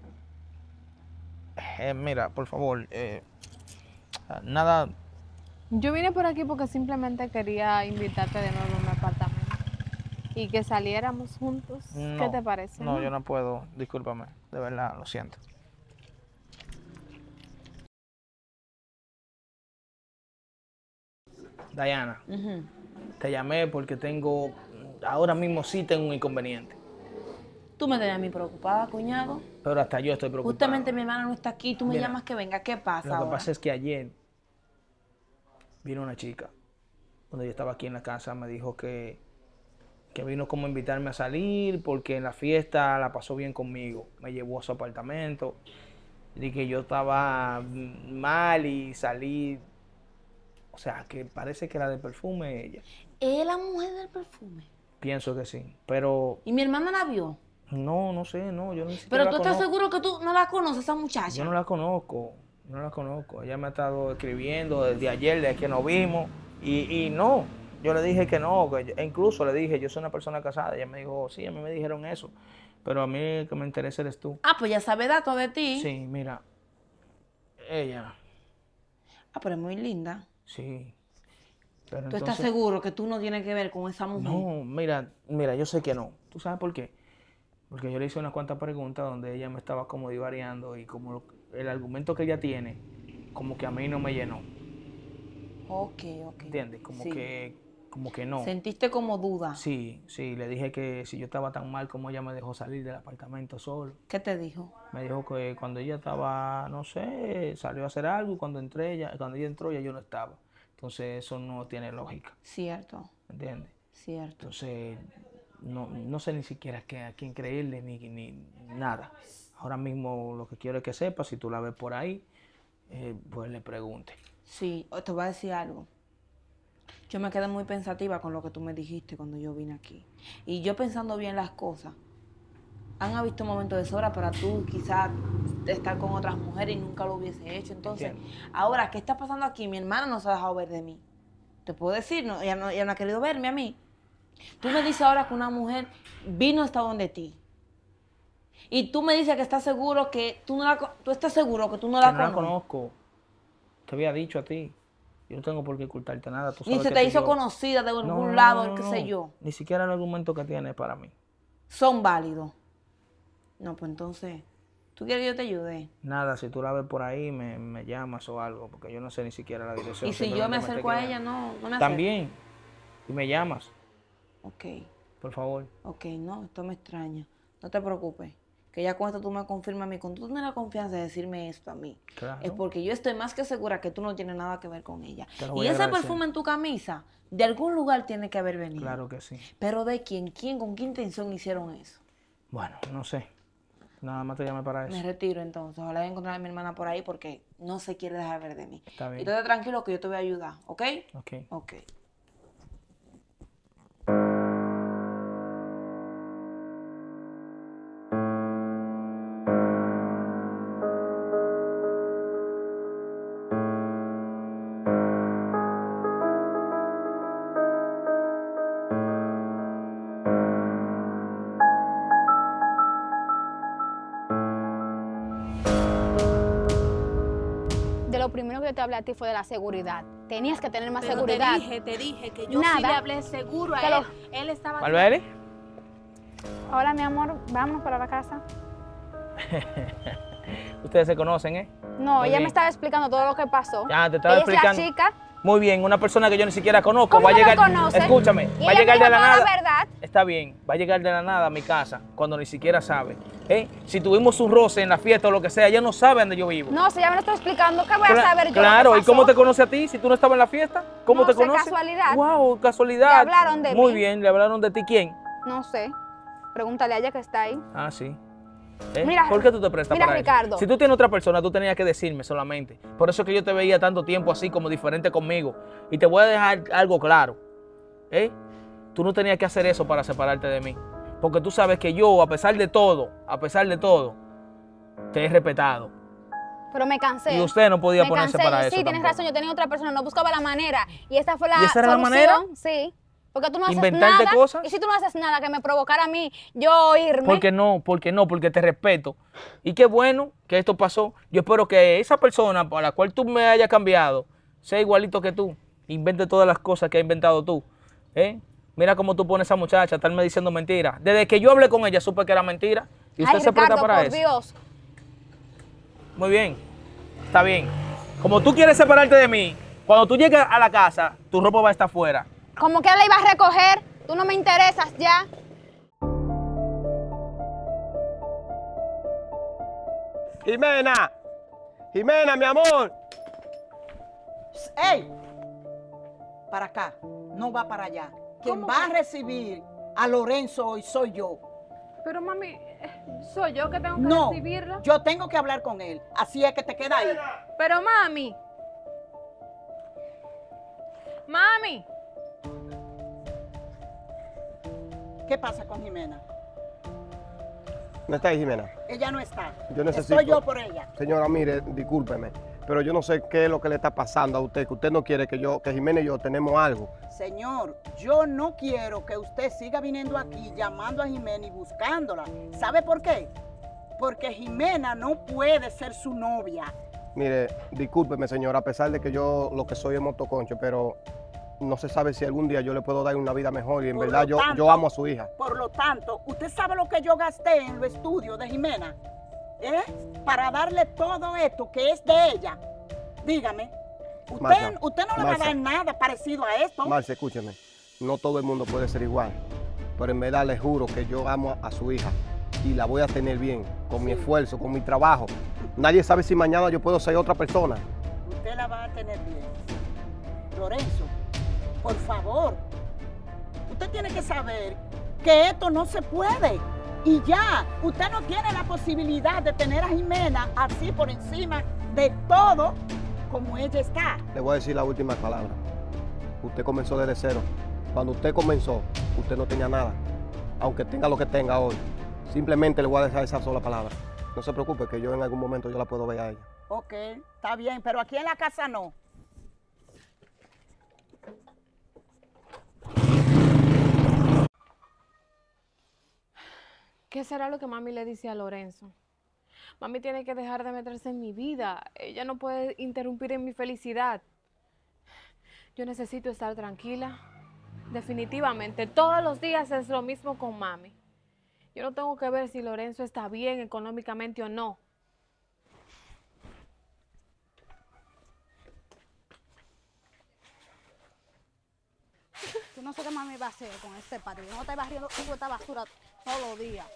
Mira, por favor, nada, Yo vine por aquí porque simplemente quería invitarte de nuevo a mi apartamento y que saliéramos juntos. ¿Qué no, te parece? no, yo no puedo, discúlpame, de verdad, lo siento. Diana, te llamé porque ahora mismo sí tengo un inconveniente, Tú me tenías a mí preocupada, cuñado. pero hasta yo estoy preocupado. Justamente mi hermana no está aquí, tú me Mira, llamas que venga. ¿Qué pasa Lo que ahora? pasa es que ayer vino una chica, cuando yo estaba aquí en la casa, me dijo que vino como a invitarme a salir porque en la fiesta la pasó bien conmigo. Me llevó a su apartamento y que yo estaba mal y salí. O sea, que parece que era de perfume ella. ¿Es la mujer del perfume? Pienso que sí, pero ¿Y mi hermana la vio? no sé, no, yo ni siquiera Pero la tú estás conozco. seguro que tú no la conoces, esa muchacha. Yo no la conozco, no la conozco. Ella me ha estado escribiendo desde ayer, desde que nos vimos, y no. Yo le dije que no, e incluso le dije, yo soy una persona casada. Ella me dijo, sí, a mí me dijeron eso, pero a mí el que me interesa eres tú. Ah, pues ya sabe datos de ti. Sí, mira, ella, Ah, pero es muy linda. sí. Pero ¿Tú estás entonces, seguro que tú no tienes que ver con esa mujer? no, mira, yo sé que no. ¿Tú sabes por qué? Porque yo le hice unas cuantas preguntas donde ella me estaba como divariando y como el argumento que ella tiene, como que a mí no me llenó. Ok. ¿Entiendes? Sí. como que no. ¿Sentiste como duda? Sí, le dije que si yo estaba tan mal como ella me dejó salir del apartamento solo. ¿Qué te dijo? Me dijo que cuando ella estaba, no sé, salió a hacer algo y cuando ella entró ya yo no estaba. Entonces eso no tiene lógica, Cierto, ¿entiendes? cierto. Entonces no sé ni siquiera a quién creerle ni nada. Ahora mismo lo que quiero es que sepa, si tú la ves por ahí, pues le pregunte. Sí, te voy a decir algo. Yo me quedé muy pensativa con lo que tú me dijiste cuando yo vine aquí. Y yo pensando bien las cosas, han habido momentos de sobra para tú quizás estar con otras mujeres y nunca lo hubiese hecho. Entonces, ahora, ¿qué está pasando aquí? Mi hermana no se ha dejado ver de mí. ¿Te puedo decir? No, ella no ha querido verme a mí. Tú me dices ahora que una mujer vino hasta donde ti. Y tú me dices que estás seguro que tú no la... ¿Tú estás seguro que tú no la Que no la conoces? conozco. Te había dicho a ti. Yo no tengo por qué ocultarte nada. Tú Ni sabes se que te tú y hizo yo- conocida de algún No, lado, no, qué no, sé no. yo. Ni siquiera el argumento que tienes para mí. Son válidos. No, pues entonces, ¿tú quieres que yo te ayude? Nada, si tú la ves por ahí, me llamas o algo, porque yo no sé ni siquiera la dirección. Y si yo me simplemente acerco a estoy ella, quedando. no me acerco. También. Y me llamas, Ok, por favor. ok, no, esto me extraña. No te preocupes, que ya con esto tú me confirmas a mí. Cuando tú tienes la confianza de decirme esto a mí, Claro. es porque yo estoy más que segura que tú no tienes nada que ver con ella. Te lo Y voy a ese agradecer. perfume en tu camisa, de algún lugar tiene que haber venido. Claro que sí. Pero ¿de quién? ¿Quién? ¿Con qué intención hicieron eso? Bueno, no sé. Nada más te llamé para Me eso. retiro entonces. Ojalá encontrar a mi hermana por ahí porque no se quiere dejar ver de mí. Está bien. Y tú tranquilo que yo te voy a ayudar, ¿ok? Ok. Ok. De lo primero que yo te hablé a ti fue de la seguridad. Tenías que tener más Pero seguridad. te dije que yo sí Nada. le hablé seguro a Te él. lo- Él estaba... ¿Valverde? Hola, mi amor, vámonos para la casa. Ustedes se conocen, ¿eh? No, Muy ella bien. me estaba explicando todo lo que pasó. Ya, te estaba Ella explicando. es la chica. Muy bien, una persona que yo ni siquiera conozco. ¿Cómo va a no me llegar. conoce? Escúchame, Y va a ella llegar me de dijo la toda nada. la verdad. Está bien, va a llegar de la nada a mi casa cuando ni siquiera sabe. Si tuvimos un roce en la fiesta o lo que sea, ella no sabe dónde yo vivo. No, si ella me lo está explicando, ¿qué voy a saber yo? Claro, lo ¿y que cómo pasó? te conoce a ti si tú no estabas en la fiesta? ¿Cómo No te sé, conoce? casualidad. Wow, casualidad. Le hablaron de Muy mí. bien, le hablaron de ti. ¿Quién? No sé. Pregúntale a ella que está ahí. Ah, sí. Mira, ¿Por qué tú te prestas mira, para eso? Ricardo. Si tú tienes otra persona, tú tenías que decirme solamente. Por eso es que yo te veía tanto tiempo así como diferente conmigo. Y te voy a dejar algo claro. Tú no tenías que hacer eso para separarte de mí. Porque tú sabes que yo, a pesar de todo, te he respetado. Pero me cansé. Y usted no podía Me ponerse cansé. para Y eso sí, tienes tampoco. razón, yo tenía otra persona, no buscaba la manera. Y esta fue la ¿Y esa era la solución. manera? Sí. Porque tú no haces ¿Inventarte nada. cosas? Y si tú no haces nada que me provocara a mí, yo irme. Porque no, porque te respeto. Y qué bueno que esto pasó. Yo espero que esa persona para la cual tú me hayas cambiado sea igualito que tú. Invente todas las cosas que has inventado tú. Mira cómo tú pones a esa muchacha a estarme diciendo mentiras. Desde que yo hablé con ella supe que era mentira. Y usted Ay, se presta Ricardo, para por eso. Dios. Muy bien. Está bien. Como tú quieres separarte de mí, cuando tú llegues a la casa, tu ropa va a estar afuera. Como que la iba a recoger, tú no me interesas ya. Jimena, Jimena, mi amor. ¡Ey! Para acá, no va para allá. Quien va a recibir a Lorenzo hoy soy yo. Pero mami, soy yo que tengo que No, recibirla. yo tengo que hablar con él. Así es que te queda ahí. Pero mami. Mami. ¿Qué pasa con Jimena? ¿No está ahí, Jimena? Ella no está. Yo necesito... Estoy yo por ella. Señora, mire, discúlpeme, pero yo no sé qué es lo que le está pasando a usted, que usted no quiere que Jimena y yo tenemos algo. Señor, yo no quiero que usted siga viniendo aquí llamando a Jimena y buscándola. ¿Sabe por qué? Porque Jimena no puede ser su novia. Mire, discúlpeme, señora, a pesar de que yo lo que soy es motoconcho, pero no se sabe si algún día yo le puedo dar una vida mejor y en Por verdad lo tanto- yo amo a su hija. Por lo tanto, ¿usted sabe lo que yo gasté en los estudios de Jimena? Para darle todo esto que es de ella. Dígame, Marcia, usted no le va a Marcia. dar nada parecido a esto. Marcia, escúcheme. no todo el mundo puede ser igual, pero en verdad les juro que yo amo a su hija y la voy a tener bien, con mi esfuerzo, con mi trabajo. Nadie sabe si mañana yo puedo ser otra persona. Usted la va a tener bien. Lorenzo, por favor, usted tiene que saber que esto no se puede. Y ya, usted no tiene la posibilidad de tener a Jimena así por encima de todo como ella está. Le voy a decir la última palabra. Usted comenzó desde cero. Cuando usted comenzó, usted no tenía nada. Aunque tenga lo que tenga hoy. Simplemente le voy a dejar esa sola palabra. No se preocupe que yo en algún momento yo la puedo ver a ella. Ok, está bien, pero aquí en la casa no. ¿Qué será lo que mami le dice a Lorenzo? Mami tiene que dejar de meterse en mi vida. Ella no puede interrumpir en mi felicidad. Yo necesito estar tranquila. Definitivamente, todos los días es lo mismo con mami. Yo no tengo que ver si Lorenzo está bien económicamente o no. Tú no sé qué mami va a hacer con este patio. Yo no estoy barriendo esta basura todos los días.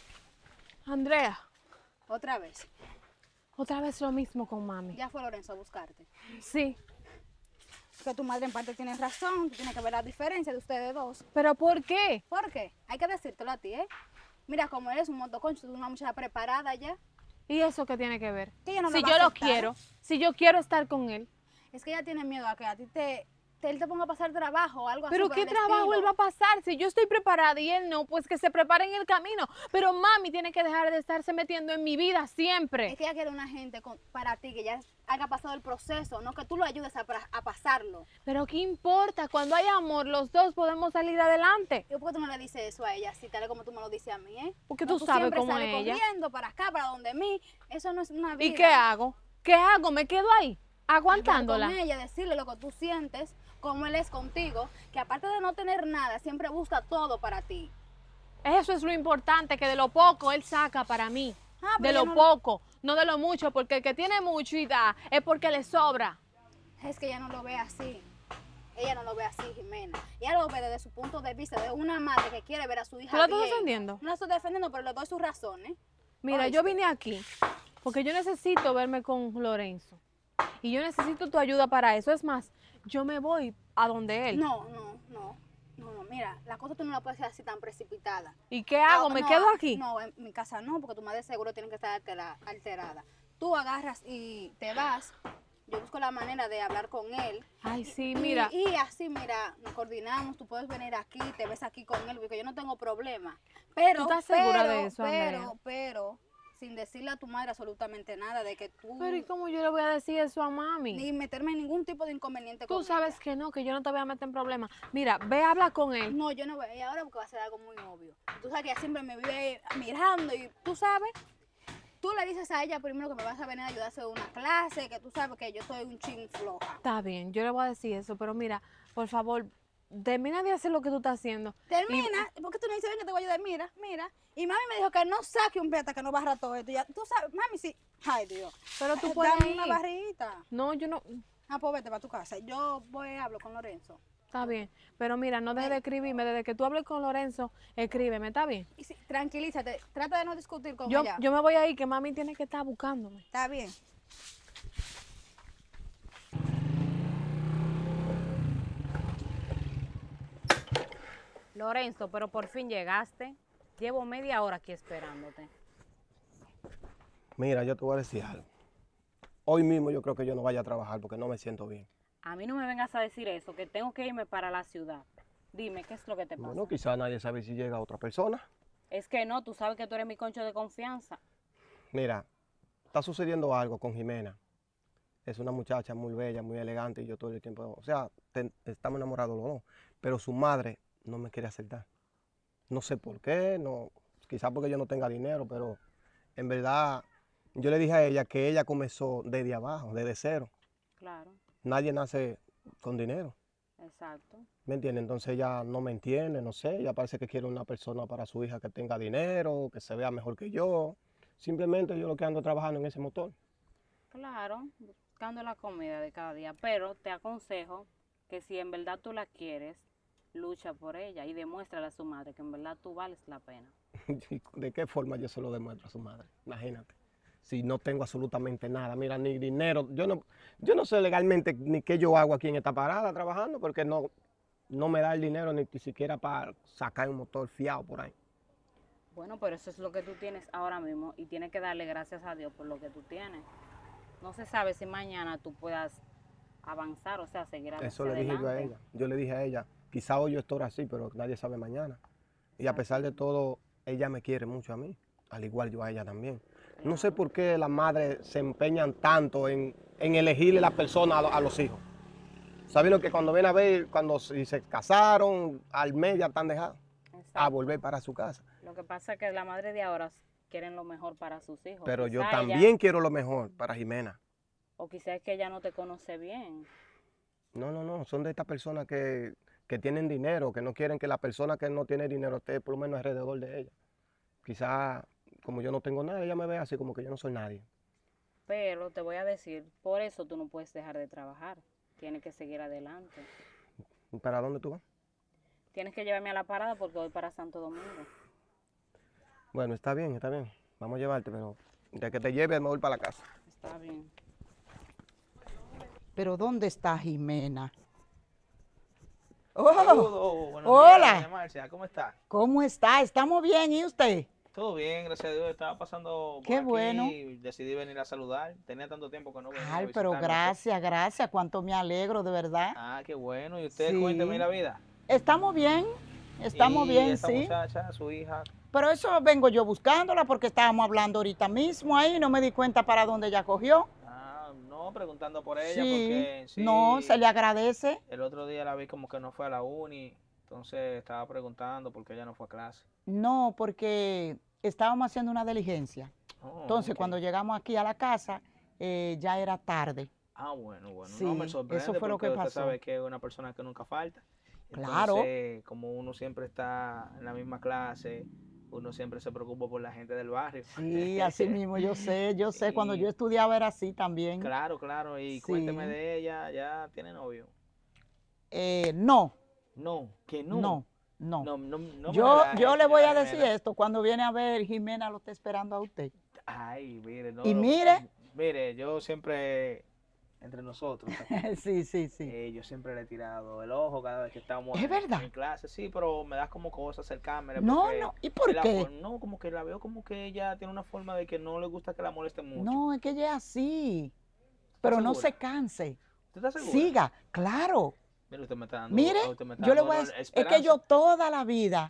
Andrea, Otra vez. otra vez lo mismo con mami. Ya fue Lorenzo a buscarte. Sí, Que tu madre en parte tiene razón. Tú tienes que ver la diferencia de ustedes dos. pero ¿por qué? ¿Por qué? Hay que decírtelo a ti, ¿eh? Mira, como eres un motoconcho, tú eres una muchacha preparada ya. ¿Y eso qué tiene que ver? Que ella no Si lo va yo a lo aceptar. quiero, si yo quiero estar con él. Es que ella tiene miedo a que a ti él te ponga a pasar trabajo o algo así. Pero por ¿qué el trabajo estilo. él va a pasar? Si yo estoy preparada y él no, pues que se prepare en el camino. Pero mami tiene que dejar de estarse metiendo en mi vida siempre. Es que ella quiere una gente para ti que ya haya pasado el proceso, no que tú lo ayudes a pasarlo. Pero ¿qué importa? Cuando hay amor, los dos podemos salir adelante. ¿Y por qué tú no le dices eso a ella así, tal como tú me lo dices a mí, eh? Porque No, tú sabes siempre cómo sales es ella. corriendo para acá, para donde mí. Eso no es una vida. ¿Y qué hago? ¿Qué hago? ¿Me quedo ahí? Aguantándola. Hablar con ella, decirle lo que tú sientes, cómo él es contigo, que aparte de no tener nada, siempre busca todo para ti. Eso es lo importante, que de lo poco él saca para mí. Ah, De pero lo ella no- poco, no de lo mucho, porque el que tiene mucho y da es porque le sobra. Es que ella no lo ve así. Ella no lo ve así, Jimena. Ella lo ve desde su punto de vista, de una madre que quiere ver a su hija ¿Tú la estás bien. defendiendo? No la estoy defendiendo, pero le doy sus razones. Mira, Oíste. yo vine aquí porque yo necesito verme con Lorenzo. Y yo necesito tu ayuda para eso. Es más, yo me voy a donde él. No, mira, la cosa tú no la puedes hacer así tan precipitada. ¿Y qué hago? ¿Me no, quedo aquí? No, en mi casa no, porque tu madre seguro tiene que estar alterada. Tú agarras y te vas. Yo busco la manera de hablar con él. Ay, sí, mira. Y así, mira, nos coordinamos, tú puedes venir aquí, te ves aquí con él, porque yo no tengo problema. Pero, ¿Tú estás segura de eso, Andrea? pero, sin decirle a tu madre absolutamente nada de que tú... Pero ¿y cómo yo le voy a decir eso a mami? Ni meterme en ningún tipo de inconveniente con Tú sabes ella. que no, que yo no te voy a meter en problemas. Mira, ve, habla con él. No, yo no voy a ir ahora porque va a ser algo muy obvio. Tú sabes que ella siempre me vive mirando y tú sabes, tú le dices a ella primero que me vas a venir a ayudar a hacer una clase, que tú sabes que yo soy un chin floja. Está bien, yo le voy a decir eso, pero mira, por favor, termina de hacer lo que tú estás haciendo. Termina, ¿por qué tú no dices ven que te voy a ayudar? Mira, mira. Y mami me dijo que no saque un peta que no barra todo esto. Ya, tú sabes, mami, sí. Ay, Dios. Pero tú puedes Dame una ir. barrita. No, yo no. Ah, pues vete para tu casa. Yo voy y hablo con Lorenzo. Está bien, pero mira, no dejes de escribirme. Desde que tú hables con Lorenzo, escríbeme, ¿está bien? Y sí, tranquilízate. Trata de no discutir con Yo ella. me voy a ir, que mami tiene que estar buscándome. Está bien. Lorenzo, pero por fin llegaste. Llevo media hora aquí esperándote. Mira, yo te voy a decir algo. Hoy mismo yo creo que yo no vaya a trabajar porque no me siento bien. A mí no me vengas a decir eso, que tengo que irme para la ciudad. Dime, ¿qué es lo que te pasa? Bueno, quizá nadie sabe si llega otra persona. Es que no, tú sabes que tú eres mi concho de confianza. Mira, está sucediendo algo con Jimena. Es una muchacha muy bella, muy elegante y yo todo el tiempo, o sea, estamos enamorados los dos, pero su madre no me quiere aceptar. No sé por qué, no, quizás porque yo no tenga dinero, pero en verdad yo le dije a ella que ella comenzó desde abajo, desde cero. Claro, Nadie nace con dinero, exacto. ¿me entiende? Entonces ella no me entiende, no sé, ella parece que quiere una persona para su hija que tenga dinero, que se vea mejor que yo. Simplemente yo lo que ando trabajando en ese motor. Claro, buscando la comida de cada día. Pero te aconsejo que si en verdad tú la quieres, lucha por ella y demuéstrale a su madre que en verdad tú vales la pena. ¿De qué forma yo se lo demuestro a su madre? Imagínate. Si no tengo absolutamente nada, mira, ni dinero. Yo no sé legalmente ni qué yo hago aquí en esta parada trabajando porque no me da el dinero ni siquiera para sacar un motor fiado por ahí. Bueno, pero eso es lo que tú tienes ahora mismo y tienes que darle gracias a Dios por lo que tú tienes. No se sabe si mañana tú puedas avanzar, o sea, seguir hacia Eso le dije yo a ella. Yo le dije a ella, quizá hoy yo estoy así, pero nadie sabe mañana. Y a pesar de todo, ella me quiere mucho a mí, al igual yo a ella también. No sé por qué las madres se empeñan tanto en elegirle la persona a los hijos. Sabiendo que cuando ven a ver, cuando se casaron, al mes ya están dejados a volver para su casa. Lo que pasa es que la madre de ahora quieren lo mejor para sus hijos. Pero yo Quizá también quiero lo mejor para Jimena. O quizás es que ella no te conoce bien. No, son de estas personas que tienen dinero, que no quieren que la persona que no tiene dinero esté por lo menos alrededor de ella. Quizás, como yo no tengo nada, ella me ve así como que yo no soy nadie. Pero te voy a decir, por eso tú no puedes dejar de trabajar. Tienes que seguir adelante. ¿Para dónde tú vas? Tienes que llevarme a la parada porque voy para Santo Domingo. Bueno, está bien. Vamos a llevarte, pero de que te lleve me voy para la casa. Está bien. Pero ¿dónde está Jimena? Saludos, buenos hola. días, doña Marcia, ¿cómo está? ¿Cómo está? ¿Estamos bien? ¿Y usted? Todo bien, gracias a Dios. Estaba pasando por Qué aquí bueno. y decidí venir a saludar. Tenía tanto tiempo que no venía a Ay, pero visitarme. gracias. Cuánto me alegro, de verdad. Ah, qué bueno. ¿Y usted Sí. cuénteme la vida? Estamos bien, Y esta sí. muchacha, su hija. Pero eso vengo yo buscándola porque estábamos hablando ahorita mismo ahí, no me di cuenta para dónde ella cogió. Ah, no, preguntando por ella Sí, porque en sí, no, se le agradece. el otro día la vi como que no fue a la uni, entonces estaba preguntando por qué ella no fue a clase. No, porque estábamos haciendo una diligencia. Oh, Entonces, ok. cuando llegamos aquí a la casa, ya era tarde. Ah, bueno. Sí, No me sorprende eso fue lo porque que usted pasó. sabe que es una persona que nunca falta. Claro. Entonces, como uno siempre está en la misma clase, uno siempre se preocupa por la gente del barrio. Sí, así mismo, yo sé, cuando Y- yo estudiaba era así también. Claro. Y Sí. cuénteme de ella, ¿ya tiene novio? No, No, que no. no. No me Yo relaje, le voy a señora decir Jimena. esto, cuando viene a ver, Jimena lo está esperando a usted. Ay, mire, no. Y mire. Mire, yo siempre, entre nosotros, Sí. yo siempre le he tirado el ojo cada vez que estamos ¿Es verdad? en clase. Sí, pero me da como cosa acercarme. No, ¿y por qué? No, como que la veo como que ella tiene una forma de que no le gusta que la moleste mucho. No, es que ella es así. Pero no segura? se canse. ¿Usted está segura? Siga, claro. Mire, usted me está dando, Mire, usted me está yo le dando voy a decir, es esperanza. que yo toda la vida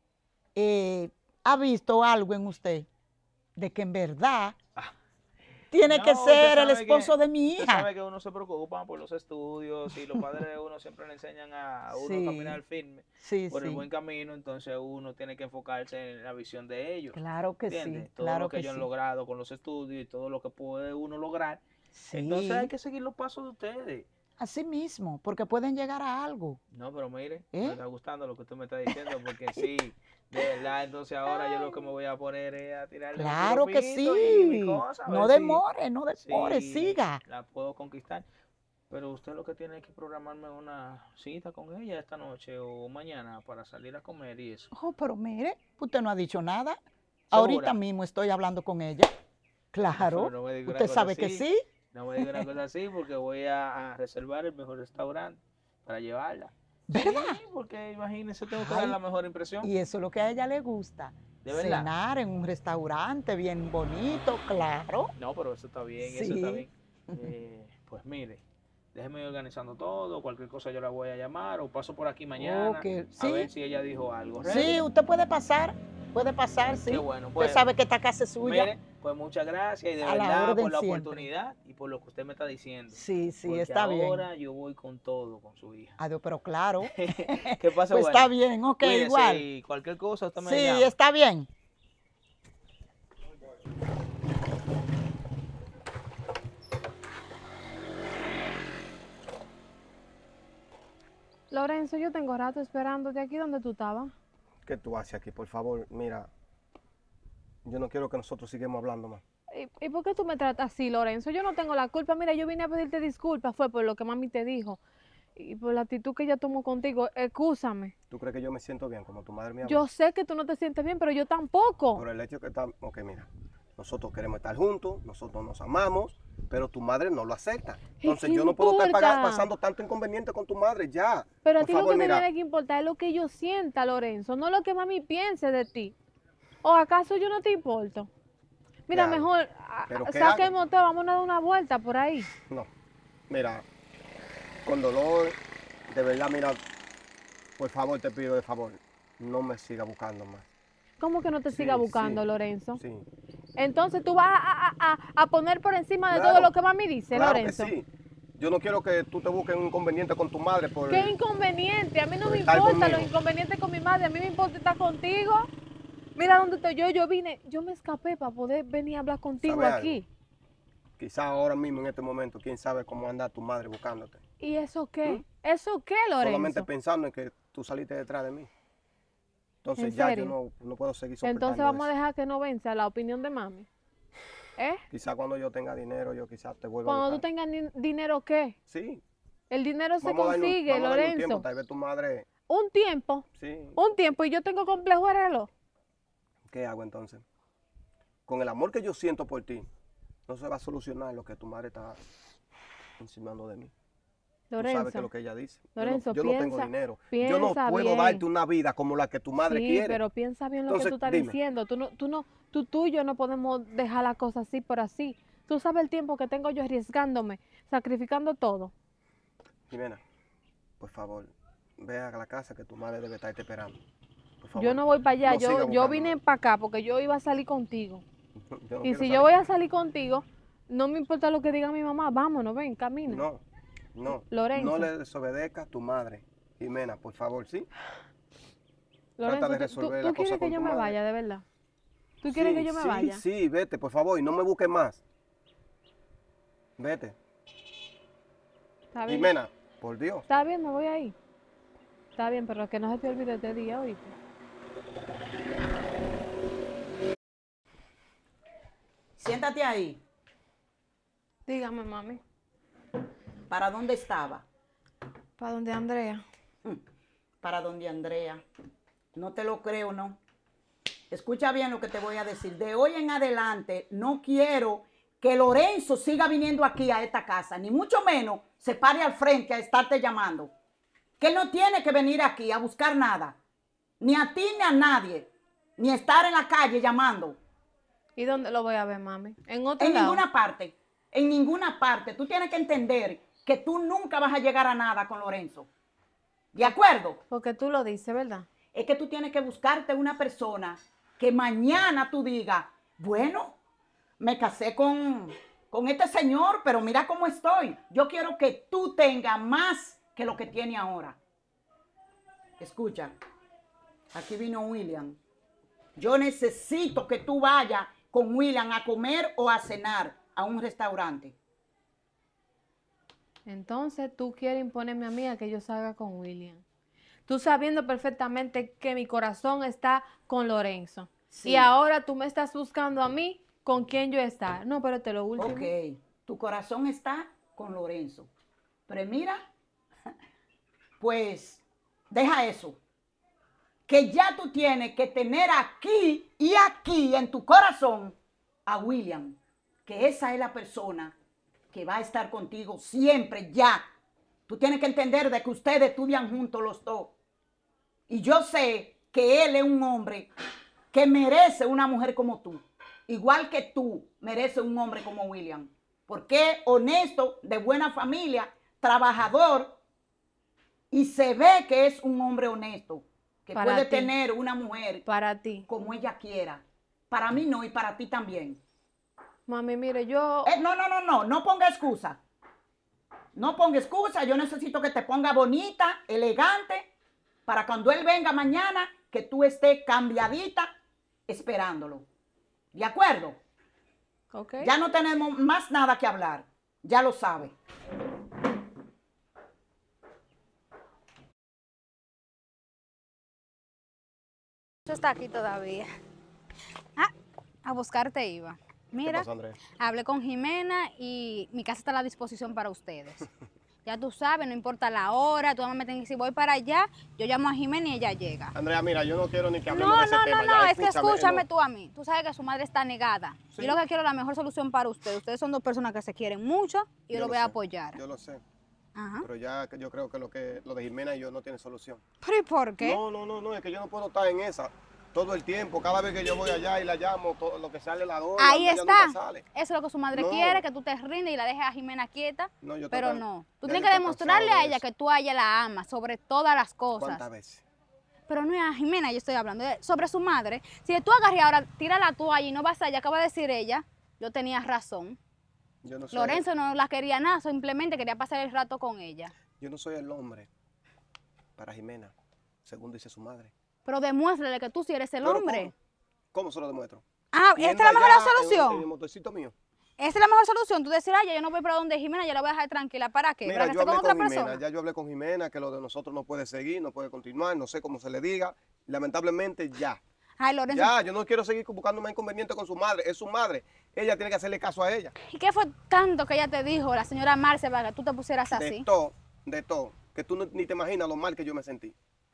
ha visto algo en usted de que en verdad tiene que No, usted ser el sabe esposo de mi Usted hija. sabe que uno se preocupa por los estudios y los padres de uno siempre le enseñan a uno Sí. a caminar firme Sí, por el sí. buen camino, entonces uno tiene que enfocarse en la visión de ellos. Claro que ¿Entiende? sí, Todo claro lo que que ellos han sí. logrado con los estudios y todo lo que puede uno lograr. Sí. Entonces hay que seguir los pasos de ustedes. Así mismo, porque pueden llegar a algo. No, pero mire, ¿Eh? me está gustando lo que usted me está diciendo, porque sí, de verdad, entonces ahora yo lo que me voy a poner es a tirarle un Claro que piropito y mi sí. cosa, a No ver si- demore, no demore, si siga. la puedo conquistar. Pero usted lo que tiene es que programarme una cita con ella esta noche o mañana para salir a comer y eso. Oh, pero mire, usted no ha dicho nada. Ahorita mismo estoy hablando con ella. Claro, Pero no me diga una usted cosa sabe que así. sí. No me diga una cosa así porque voy a reservar el mejor restaurante para llevarla. ¿Verdad? Sí, porque imagínese, tengo que dar Ay, la mejor impresión. Y eso es lo que a ella le gusta. ¿De verdad? Cenar en un restaurante bien bonito, claro. No, pero eso está bien, eso Sí. está bien. Pues mire, déjeme ir organizando todo, cualquier cosa yo la voy a llamar o paso por aquí mañana Ok, a sí. ver si ella dijo algo. Sí, usted puede pasar, sí. Qué bueno, Usted pues, sabe que esta casa es suya. Mire, pues muchas gracias y de A la verdad orden por la siempre. oportunidad y por lo que usted me está diciendo. Sí, Porque está bien. ahora yo voy con todo con su hija. Adiós, pero claro. ¿Qué pasa? Pues Bueno, está bien, ok, cuídese igual. y cualquier cosa usted me Sí, llama. está bien. Lorenzo, yo tengo rato esperándote aquí donde tú estabas. ¿Qué tú haces aquí? Por favor, mira, yo no quiero que nosotros sigamos hablando más. ¿Y por qué tú me tratas así, Lorenzo? Yo no tengo la culpa. Mira, yo vine a pedirte disculpas, fue por lo que mami te dijo. Y por la actitud que ella tomó contigo, excúsame. ¿Tú crees que yo me siento bien como tu madre me habla? Yo sé que tú no te sientes bien, pero yo tampoco. Por el hecho que está... Ok, mira. Nosotros queremos estar juntos, nosotros nos amamos, pero tu madre no lo acepta. Entonces ¿qué yo no puedo estar importa? pasando tanto inconveniente con tu madre, ya. Pero a Por ti favor, lo que mira. te tiene que importar es lo que yo sienta, Lorenzo, no lo que mami piense de ti. ¿O acaso yo no te importo? Mira, hago? mejor ¿Pero qué saquemos todo, vámonos a dar una vuelta por ahí. No. Mira, con dolor, de verdad, mira, por favor, te pido de favor, no me siga buscando más. ¿Cómo que no te siga buscando, Lorenzo? Sí. Entonces tú vas a poner por encima de Claro, todo lo que mami dice, claro Lorenzo. que sí. Yo no quiero que tú te busques un inconveniente con tu madre por... ¿Qué inconveniente? A mí no por me estar importa los conmigo. inconvenientes con mi madre, a mí me importa estar contigo. Mira dónde estoy yo vine, yo me escapé para poder venir a hablar contigo ¿Sabe aquí. Quizás ahora mismo, en este momento, quién sabe cómo anda tu madre buscándote. ¿Y eso qué? ¿Eso qué, Lorenzo? Solamente pensando en que tú saliste detrás de mí. Entonces ¿En ya serio? yo no puedo seguir soportando Entonces vamos a eso. dejar que no venza la opinión de mami. ¿Eh? Quizás cuando yo tenga dinero, yo quizás te vuelva a Cuando tú buscar. tengas dinero, ¿qué? Sí. El dinero se Vamos a darle un- consigue, vamos a darle un Lorenzo. tiempo, tal vez tu madre... Un tiempo. Sí. Un tiempo y yo tengo complejo de reloj. ¿Qué hago entonces? Con el amor que yo siento por ti, no se va a solucionar lo que tu madre está insinuando de mí. Tú sabes que Lorenzo, es lo que ella dice. Lorenzo, yo no tengo piensa- dinero. Yo piensa no puedo bien. darte una vida como la que tu madre sí, quiere. pero piensa bien lo Entonces, que tú estás dime. diciendo. Tú y yo no podemos dejar las cosas así por así. Tú sabes el tiempo que tengo yo arriesgándome, sacrificando todo. Jimena, por favor, ve a la casa que tu madre debe estarte esperando. Por favor. Yo no voy para allá, No siga yo buscándome. vine para acá porque yo iba a salir contigo. Yo no Y quiero si salir. yo voy a salir contigo, no me importa lo que diga mi mamá, vámonos, ven, camina. No, Lorenzo. no le desobedezca a tu madre. Jimena, por favor, ¿sí? Lorenzo, trata de tú resolver la quieres cosa que con yo tu me madre. vaya, de verdad. ¿Tú quieres que yo me vaya? Sí, vete, por favor, y no me busques más. Vete. Está bien. Jimena, por Dios. Está bien, me voy ahí. Está bien, pero que no se te olvide este día, ¿oíste? Siéntate ahí. Dígame, mami. ¿Para dónde estaba? ¿Para dónde, Andrea? Para donde Andrea. No te lo creo, ¿no? Escucha bien lo que te voy a decir. De hoy en adelante no quiero que Lorenzo siga viniendo aquí a esta casa, ni mucho menos se pare al frente a estarte llamando. Que él no tiene que venir aquí a buscar nada. Ni a ti ni a nadie. Ni estar en la calle llamando. ¿Y dónde lo voy a ver, mami? ¿En otro En lado? ninguna parte. En ninguna parte. Tú tienes que entender que tú nunca vas a llegar a nada con Lorenzo. ¿De acuerdo? Porque tú lo dices, ¿verdad? Es que tú tienes que buscarte una persona que mañana tú digas, bueno, me casé con este señor, pero mira cómo estoy. Yo quiero que tú tengas más que lo que tiene ahora. Escucha, aquí vino William. Yo necesito que tú vayas con William a comer o a cenar a un restaurante. Entonces tú quieres imponerme a mí a que yo salga con William. Tú sabiendo perfectamente que mi corazón está con Lorenzo. Sí. Y ahora tú me estás buscando a mí con quién yo estar. No, pero te lo último. Ok, tu corazón está con Lorenzo. Pero mira, pues deja eso. Que ya tú tienes que tener aquí y aquí en tu corazón a William. Que esa es la persona que va a estar contigo siempre ya. Tú tienes que entender de que ustedes estudian juntos los dos. Y yo sé que él es un hombre que merece una mujer como tú. Igual que tú mereces un hombre como William. Porque es honesto, de buena familia, trabajador. Y se ve que es un hombre honesto. Que Para puede ti. tener una mujer Para ti. como ella quiera. Para mí no y para ti también. Mami, mire, yo... No ponga excusa. No ponga excusa. Yo necesito que te ponga bonita, elegante, para cuando él venga mañana, que tú estés cambiadita esperándolo. ¿De acuerdo? Ok. Ya no tenemos más nada que hablar. Ya lo sabe. Eso está aquí todavía. Ah, a buscarte iba. ¿Qué Mira, pasa, Andrea? hablé con Jimena y mi casa está a la disposición para ustedes. Ya tú sabes, no importa la hora, tú me tienes que decir, voy para allá, yo llamo a Jimena y ella llega. Andrea, mira, yo no quiero ni que hablemos No, de ese tema. no, ya, es que escúchame no. tú a mí. Tú sabes que su madre está negada. Sí. Yo lo que quiero es la mejor solución para ustedes. Ustedes son dos personas que se quieren mucho y yo lo voy a sé, apoyar. Yo lo sé, Ajá. pero ya yo creo que lo de Jimena y yo no tiene solución. ¿Pero y por qué? No, es que yo no puedo estar en esa todo el tiempo. Cada vez que yo voy allá y la llamo, todo lo que sale la doy. Ahí ella está. nunca sale. Eso es lo que su madre No. quiere, que tú te rindes y la dejes a Jimena quieta. No, yo Pero estoy no. Tú ya tienes yo que estoy demostrarle cansado a de ella eso. que tú a ella la amas sobre todas las cosas. ¿Cuántas veces? Pero no es a Jimena, yo estoy hablando sobre su madre. Si tú agarras ahora, tira la toalla y no vas allá, acaba de decir ella, yo tenía razón. Yo no sé. Lorenzo no la quería nada, simplemente quería pasar el rato con ella. Yo no soy el hombre para Jimena, según dice su madre. Pero demuéstrale que tú sí eres el Pero hombre. ¿Cómo se lo demuestro? Ah, ¿esta Yendo es la mejor allá solución? En el motorcito mío. Esa es la mejor solución. Tú decir, ay, yo no voy para donde Jimena, yo la voy a dejar tranquila. ¿Para qué? Mira, ¿Para que yo esté hablé con otra con Jimena, persona? ya yo hablé con Jimena que lo de nosotros no puede seguir, no puede continuar, no sé cómo se le diga. Lamentablemente ya. Ay, Lorenzo. Ya, yo no quiero seguir buscando más inconvenientes con su madre. Es su madre. Ella tiene que hacerle caso a ella. ¿Y qué fue tanto que ella te dijo, la señora Marce, para que tú te pusieras así? De todo. Que tú ni te imaginas lo mal que yo me sentí.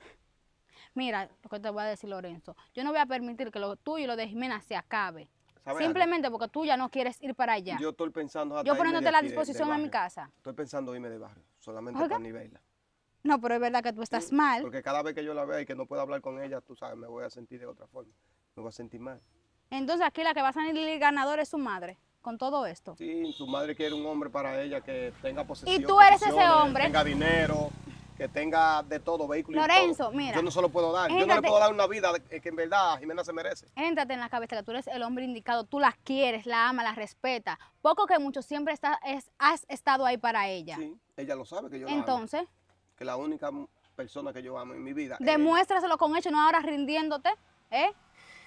Mira, lo que te voy a decir, Lorenzo. Yo no voy a permitir que lo tuyo y lo de Jimena se acabe. ¿Sabes Simplemente porque tú ya no quieres ir para allá. algo? Yo estoy pensando hasta Yo irme poniéndote de a la aquí, disposición del en mi barrio. casa. Estoy pensando irme de barrio, solamente Oiga. para ni verla. No, pero es verdad que tú estás mal. Porque cada vez que yo la vea y que no pueda hablar con ella, tú sabes, me voy a sentir de otra forma. Me voy a sentir mal. Entonces aquí la que va a salir ganador es su madre, con todo esto. Sí, su madre quiere un hombre para ella que tenga posesión. Y tú eres ese posesiones, hombre. Tenga dinero, que tenga de todo, vehículo y Lorenzo, todo. mira. Yo no se lo puedo dar. Yo no le Éntrate. puedo dar una vida que en verdad Jimena se merece. Éntrate en la cabeza que tú eres el hombre indicado, tú la quieres, la amas, la respetas. Poco que mucho siempre has estado ahí para ella. Sí, ella lo sabe que yo la amo. Entonces, Que la única persona que yo amo en mi vida es demuéstraselo con hecho, no ahora rindiéndote, ¿eh? ella.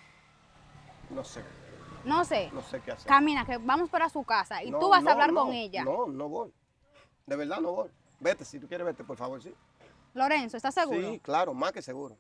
No sé qué hacer. Camina, que vamos para su casa y No, tú vas no, a hablar no, con ella. No voy. De verdad no voy. Vete, si tú quieres vete, por favor, sí. Lorenzo, ¿estás seguro? Sí, claro, más que seguro.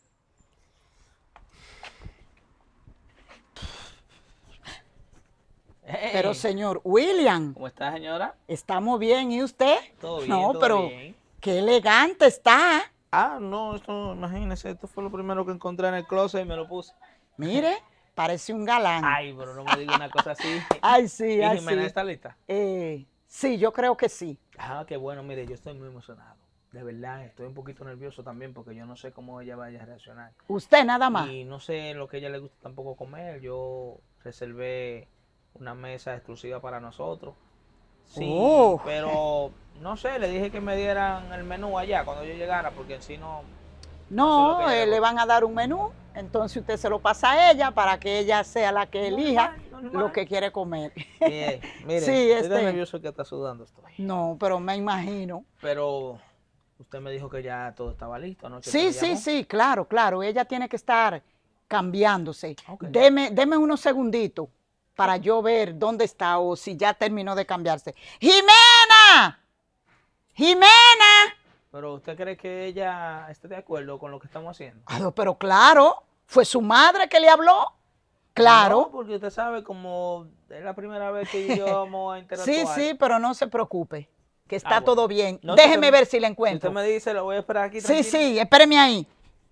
Pero señor William, ¿Cómo está, señora? ¿estamos bien? ¿Y usted? Todo bien, No, todo pero bien. qué elegante está. Ah, no, esto, imagínese, esto fue lo primero que encontré en el closet y me lo puse. Mire, parece un galán. Ay, pero no me diga una cosa así. Ay, sí, ¿Y ay, Jimena sí. está lista? Sí, yo creo que sí. Ah, qué bueno, mire, yo estoy muy emocionado. De verdad, estoy un poquito nervioso también porque yo no sé cómo ella vaya a reaccionar. Usted nada más. Y no sé lo que a ella le gusta tampoco comer. Yo reservé una mesa exclusiva para nosotros. Sí, Oh. pero no sé, le dije que me dieran el menú allá cuando yo llegara porque si no... No, Eso es lo que ella le van a dar un menú, entonces usted se lo pasa a ella para que ella sea la que elija normal. lo que quiere comer. Mire, Sí, estoy tan nervioso que está sudando estoy. No, pero me imagino. Pero usted me dijo que ya todo estaba listo, ¿no? Sí, sí, claro, claro. Ella tiene que estar cambiándose. Ok. Deme unos segunditos para yo ver dónde está o si ya terminó de cambiarse. ¡Jimena! ¡Jimena! Pero usted cree que ella esté de acuerdo con lo que estamos haciendo. Ah, pero claro, fue su madre que le habló. Claro. No, porque usted sabe como es la primera vez que yo vamos a interactuar. Sí, sí, pero no se preocupe, que está bueno. todo bien. No, si Déjeme usted- ver si la Si encuentro. usted me dice, lo voy a esperar aquí Sí, tranquilo. sí, espéreme ahí.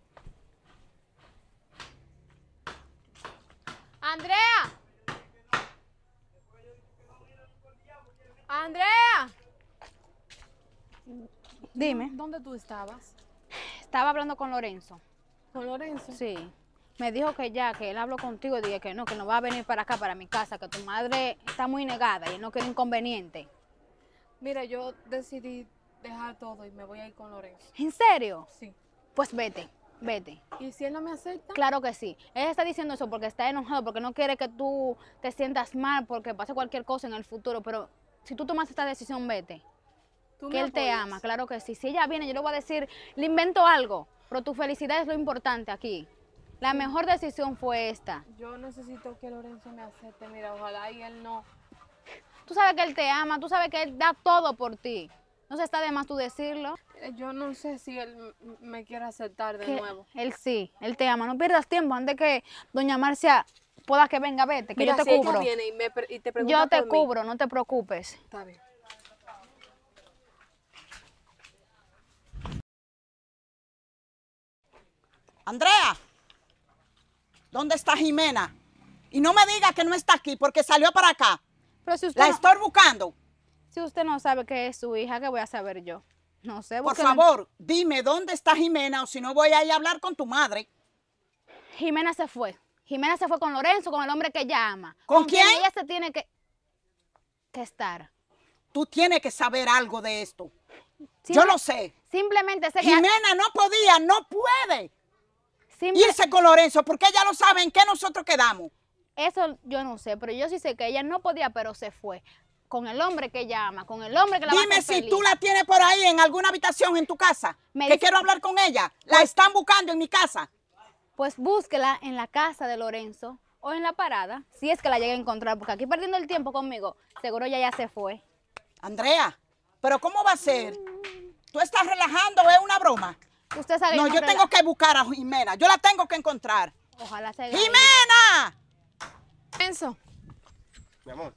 ¡Andrea! ¡Andrea! Dime, ¿Dónde tú estabas? estaba hablando con Lorenzo. ¿Con Lorenzo? Sí. Me dijo que ya, que él habló contigo y dije que no va a venir para acá, para mi casa, que tu madre está muy negada y él no quiere inconveniente. Mira, yo decidí dejar todo y me voy a ir con Lorenzo. ¿En serio? Sí. Pues vete, vete. ¿Y si él no me acepta? Claro que sí. Él está diciendo eso porque está enojado, porque no quiere que tú te sientas mal, porque pase cualquier cosa en el futuro. Pero si tú tomas esta decisión, vete. ¿Tú Que me él te apoyas? ama, claro que sí. Si ella viene, yo le voy a decir, le invento algo, pero tu felicidad es lo importante aquí. La mejor decisión fue esta. Yo necesito que Lorenzo me acepte. Mira, ojalá y él no. Tú sabes que él te ama, tú sabes que él da todo por ti. No se está de más tú decirlo. Yo no sé si él me quiere aceptar de Que nuevo. él sí, él te ama. No pierdas tiempo antes que doña Marcia pueda que venga, vete, que Mira, yo si te ella cubro. viene y te pregunta Yo te por mí. cubro, no te preocupes. Está bien. Andrea, ¿dónde está Jimena? Y no me diga que no está aquí porque salió para acá. Pero si usted La no, estoy buscando. si usted no sabe que es su hija, ¿qué voy a saber yo? No sé. Por búsquela en- favor, dime dónde está Jimena o si no voy a ir a hablar con tu madre. Jimena se fue. Jimena se fue con Lorenzo, con el hombre que ella ama. ¿Con quien quién? ella se tiene que estar. Tú tienes que saber algo de esto. Simple- Yo lo sé. Simplemente sé que Jimena no podía, no puede simple- irse con Lorenzo porque ella lo sabe en qué nosotros quedamos. eso yo no sé, pero yo sí sé que ella no podía, pero se fue. Con el hombre que ella ama, con el hombre que la va a Dime hacer si feliz. tú la tienes por ahí en alguna habitación en tu casa. Me Que dice- quiero hablar con ella. La están buscando en mi casa. Pues búsquela en la casa de Lorenzo o en la parada, si es que la llega a encontrar, porque aquí perdiendo el tiempo conmigo, seguro ella ya se fue. Andrea, ¿pero cómo va a ser? ¿Tú estás relajando o es una broma? Usted sabe No, que yo tengo que buscar a Jimena. Yo la tengo que encontrar. Ojalá se ¡Jimena! Lorenzo, Mi amor.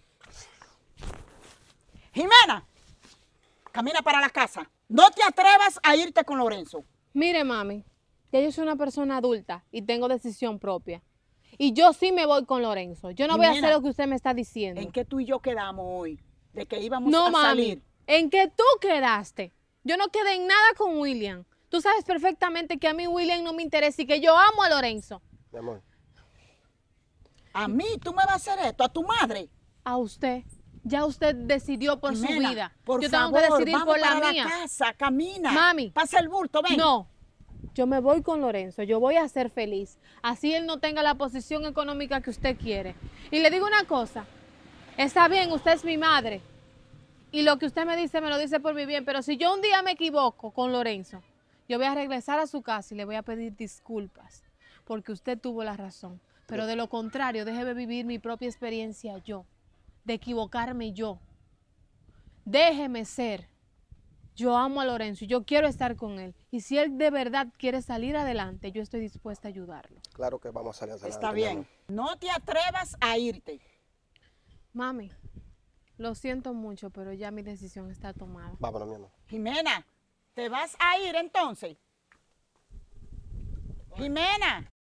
Jimena, camina para la casa. No te atrevas a irte con Lorenzo. mire, mami, ya yo soy una persona adulta y tengo decisión propia. Y yo sí me voy con Lorenzo. Yo no voy a Jimena, hacer lo que usted me está diciendo. ¿En qué tú y yo quedamos hoy? De que íbamos No, a mami, salir. ¿en qué tú quedaste? Yo no quedé en nada con William. Tú sabes perfectamente que a mí William no me interesa y que yo amo a Lorenzo. Mi amor. A mí, tú me vas a hacer esto, a tu madre. A usted. Ya usted decidió por Jimena, su vida. por yo favor, tengo que decidir vamos por la para mía. la casa, camina. Mami. Pasa el bulto, ven. No, yo me voy con Lorenzo, yo voy a ser feliz. Así él no tenga la posición económica que usted quiere. Y le digo una cosa, está bien, usted es mi madre. Y lo que usted me dice lo dice por mi bien. Pero si yo un día me equivoco con Lorenzo, yo voy a regresar a su casa y le voy a pedir disculpas. Porque usted tuvo la razón. Pero de lo contrario, déjeme vivir mi propia experiencia yo. De equivocarme yo. Déjeme ser. Yo amo a Lorenzo y yo quiero estar con él. Y si él de verdad quiere salir adelante, yo estoy dispuesta a ayudarlo. Claro que vamos a salir adelante. Está mi bien. amor. No te atrevas a irte. Mami, lo siento mucho, pero ya mi decisión está tomada. Vámonos, mi amor. Jimena, ¿te vas a ir entonces? Jimena.